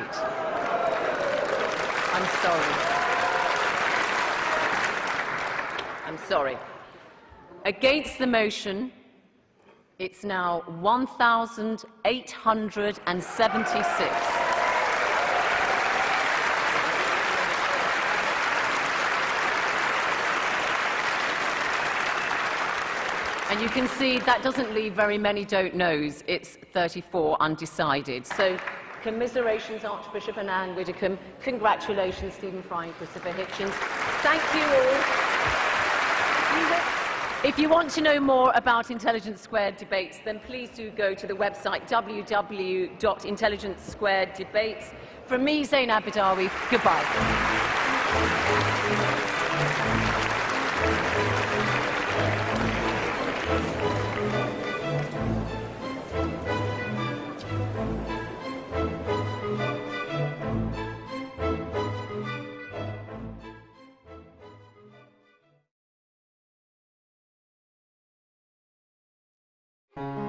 I'm sorry. I'm sorry. Against the motion, it's now one thousand eight hundred seventy-six. And you can see that doesn't leave very many don't knows. It's thirty-four undecided. So commiserations, Archbishop and Anne Widdecombe. Congratulations, Stephen Fry and Christopher Hitchens. Thank you all. If you want to know more about Intelligence Squared debates, then please do go to the website w w w dot intelligence squared debates. From me, Zainab Badawi, goodbye. Thank you.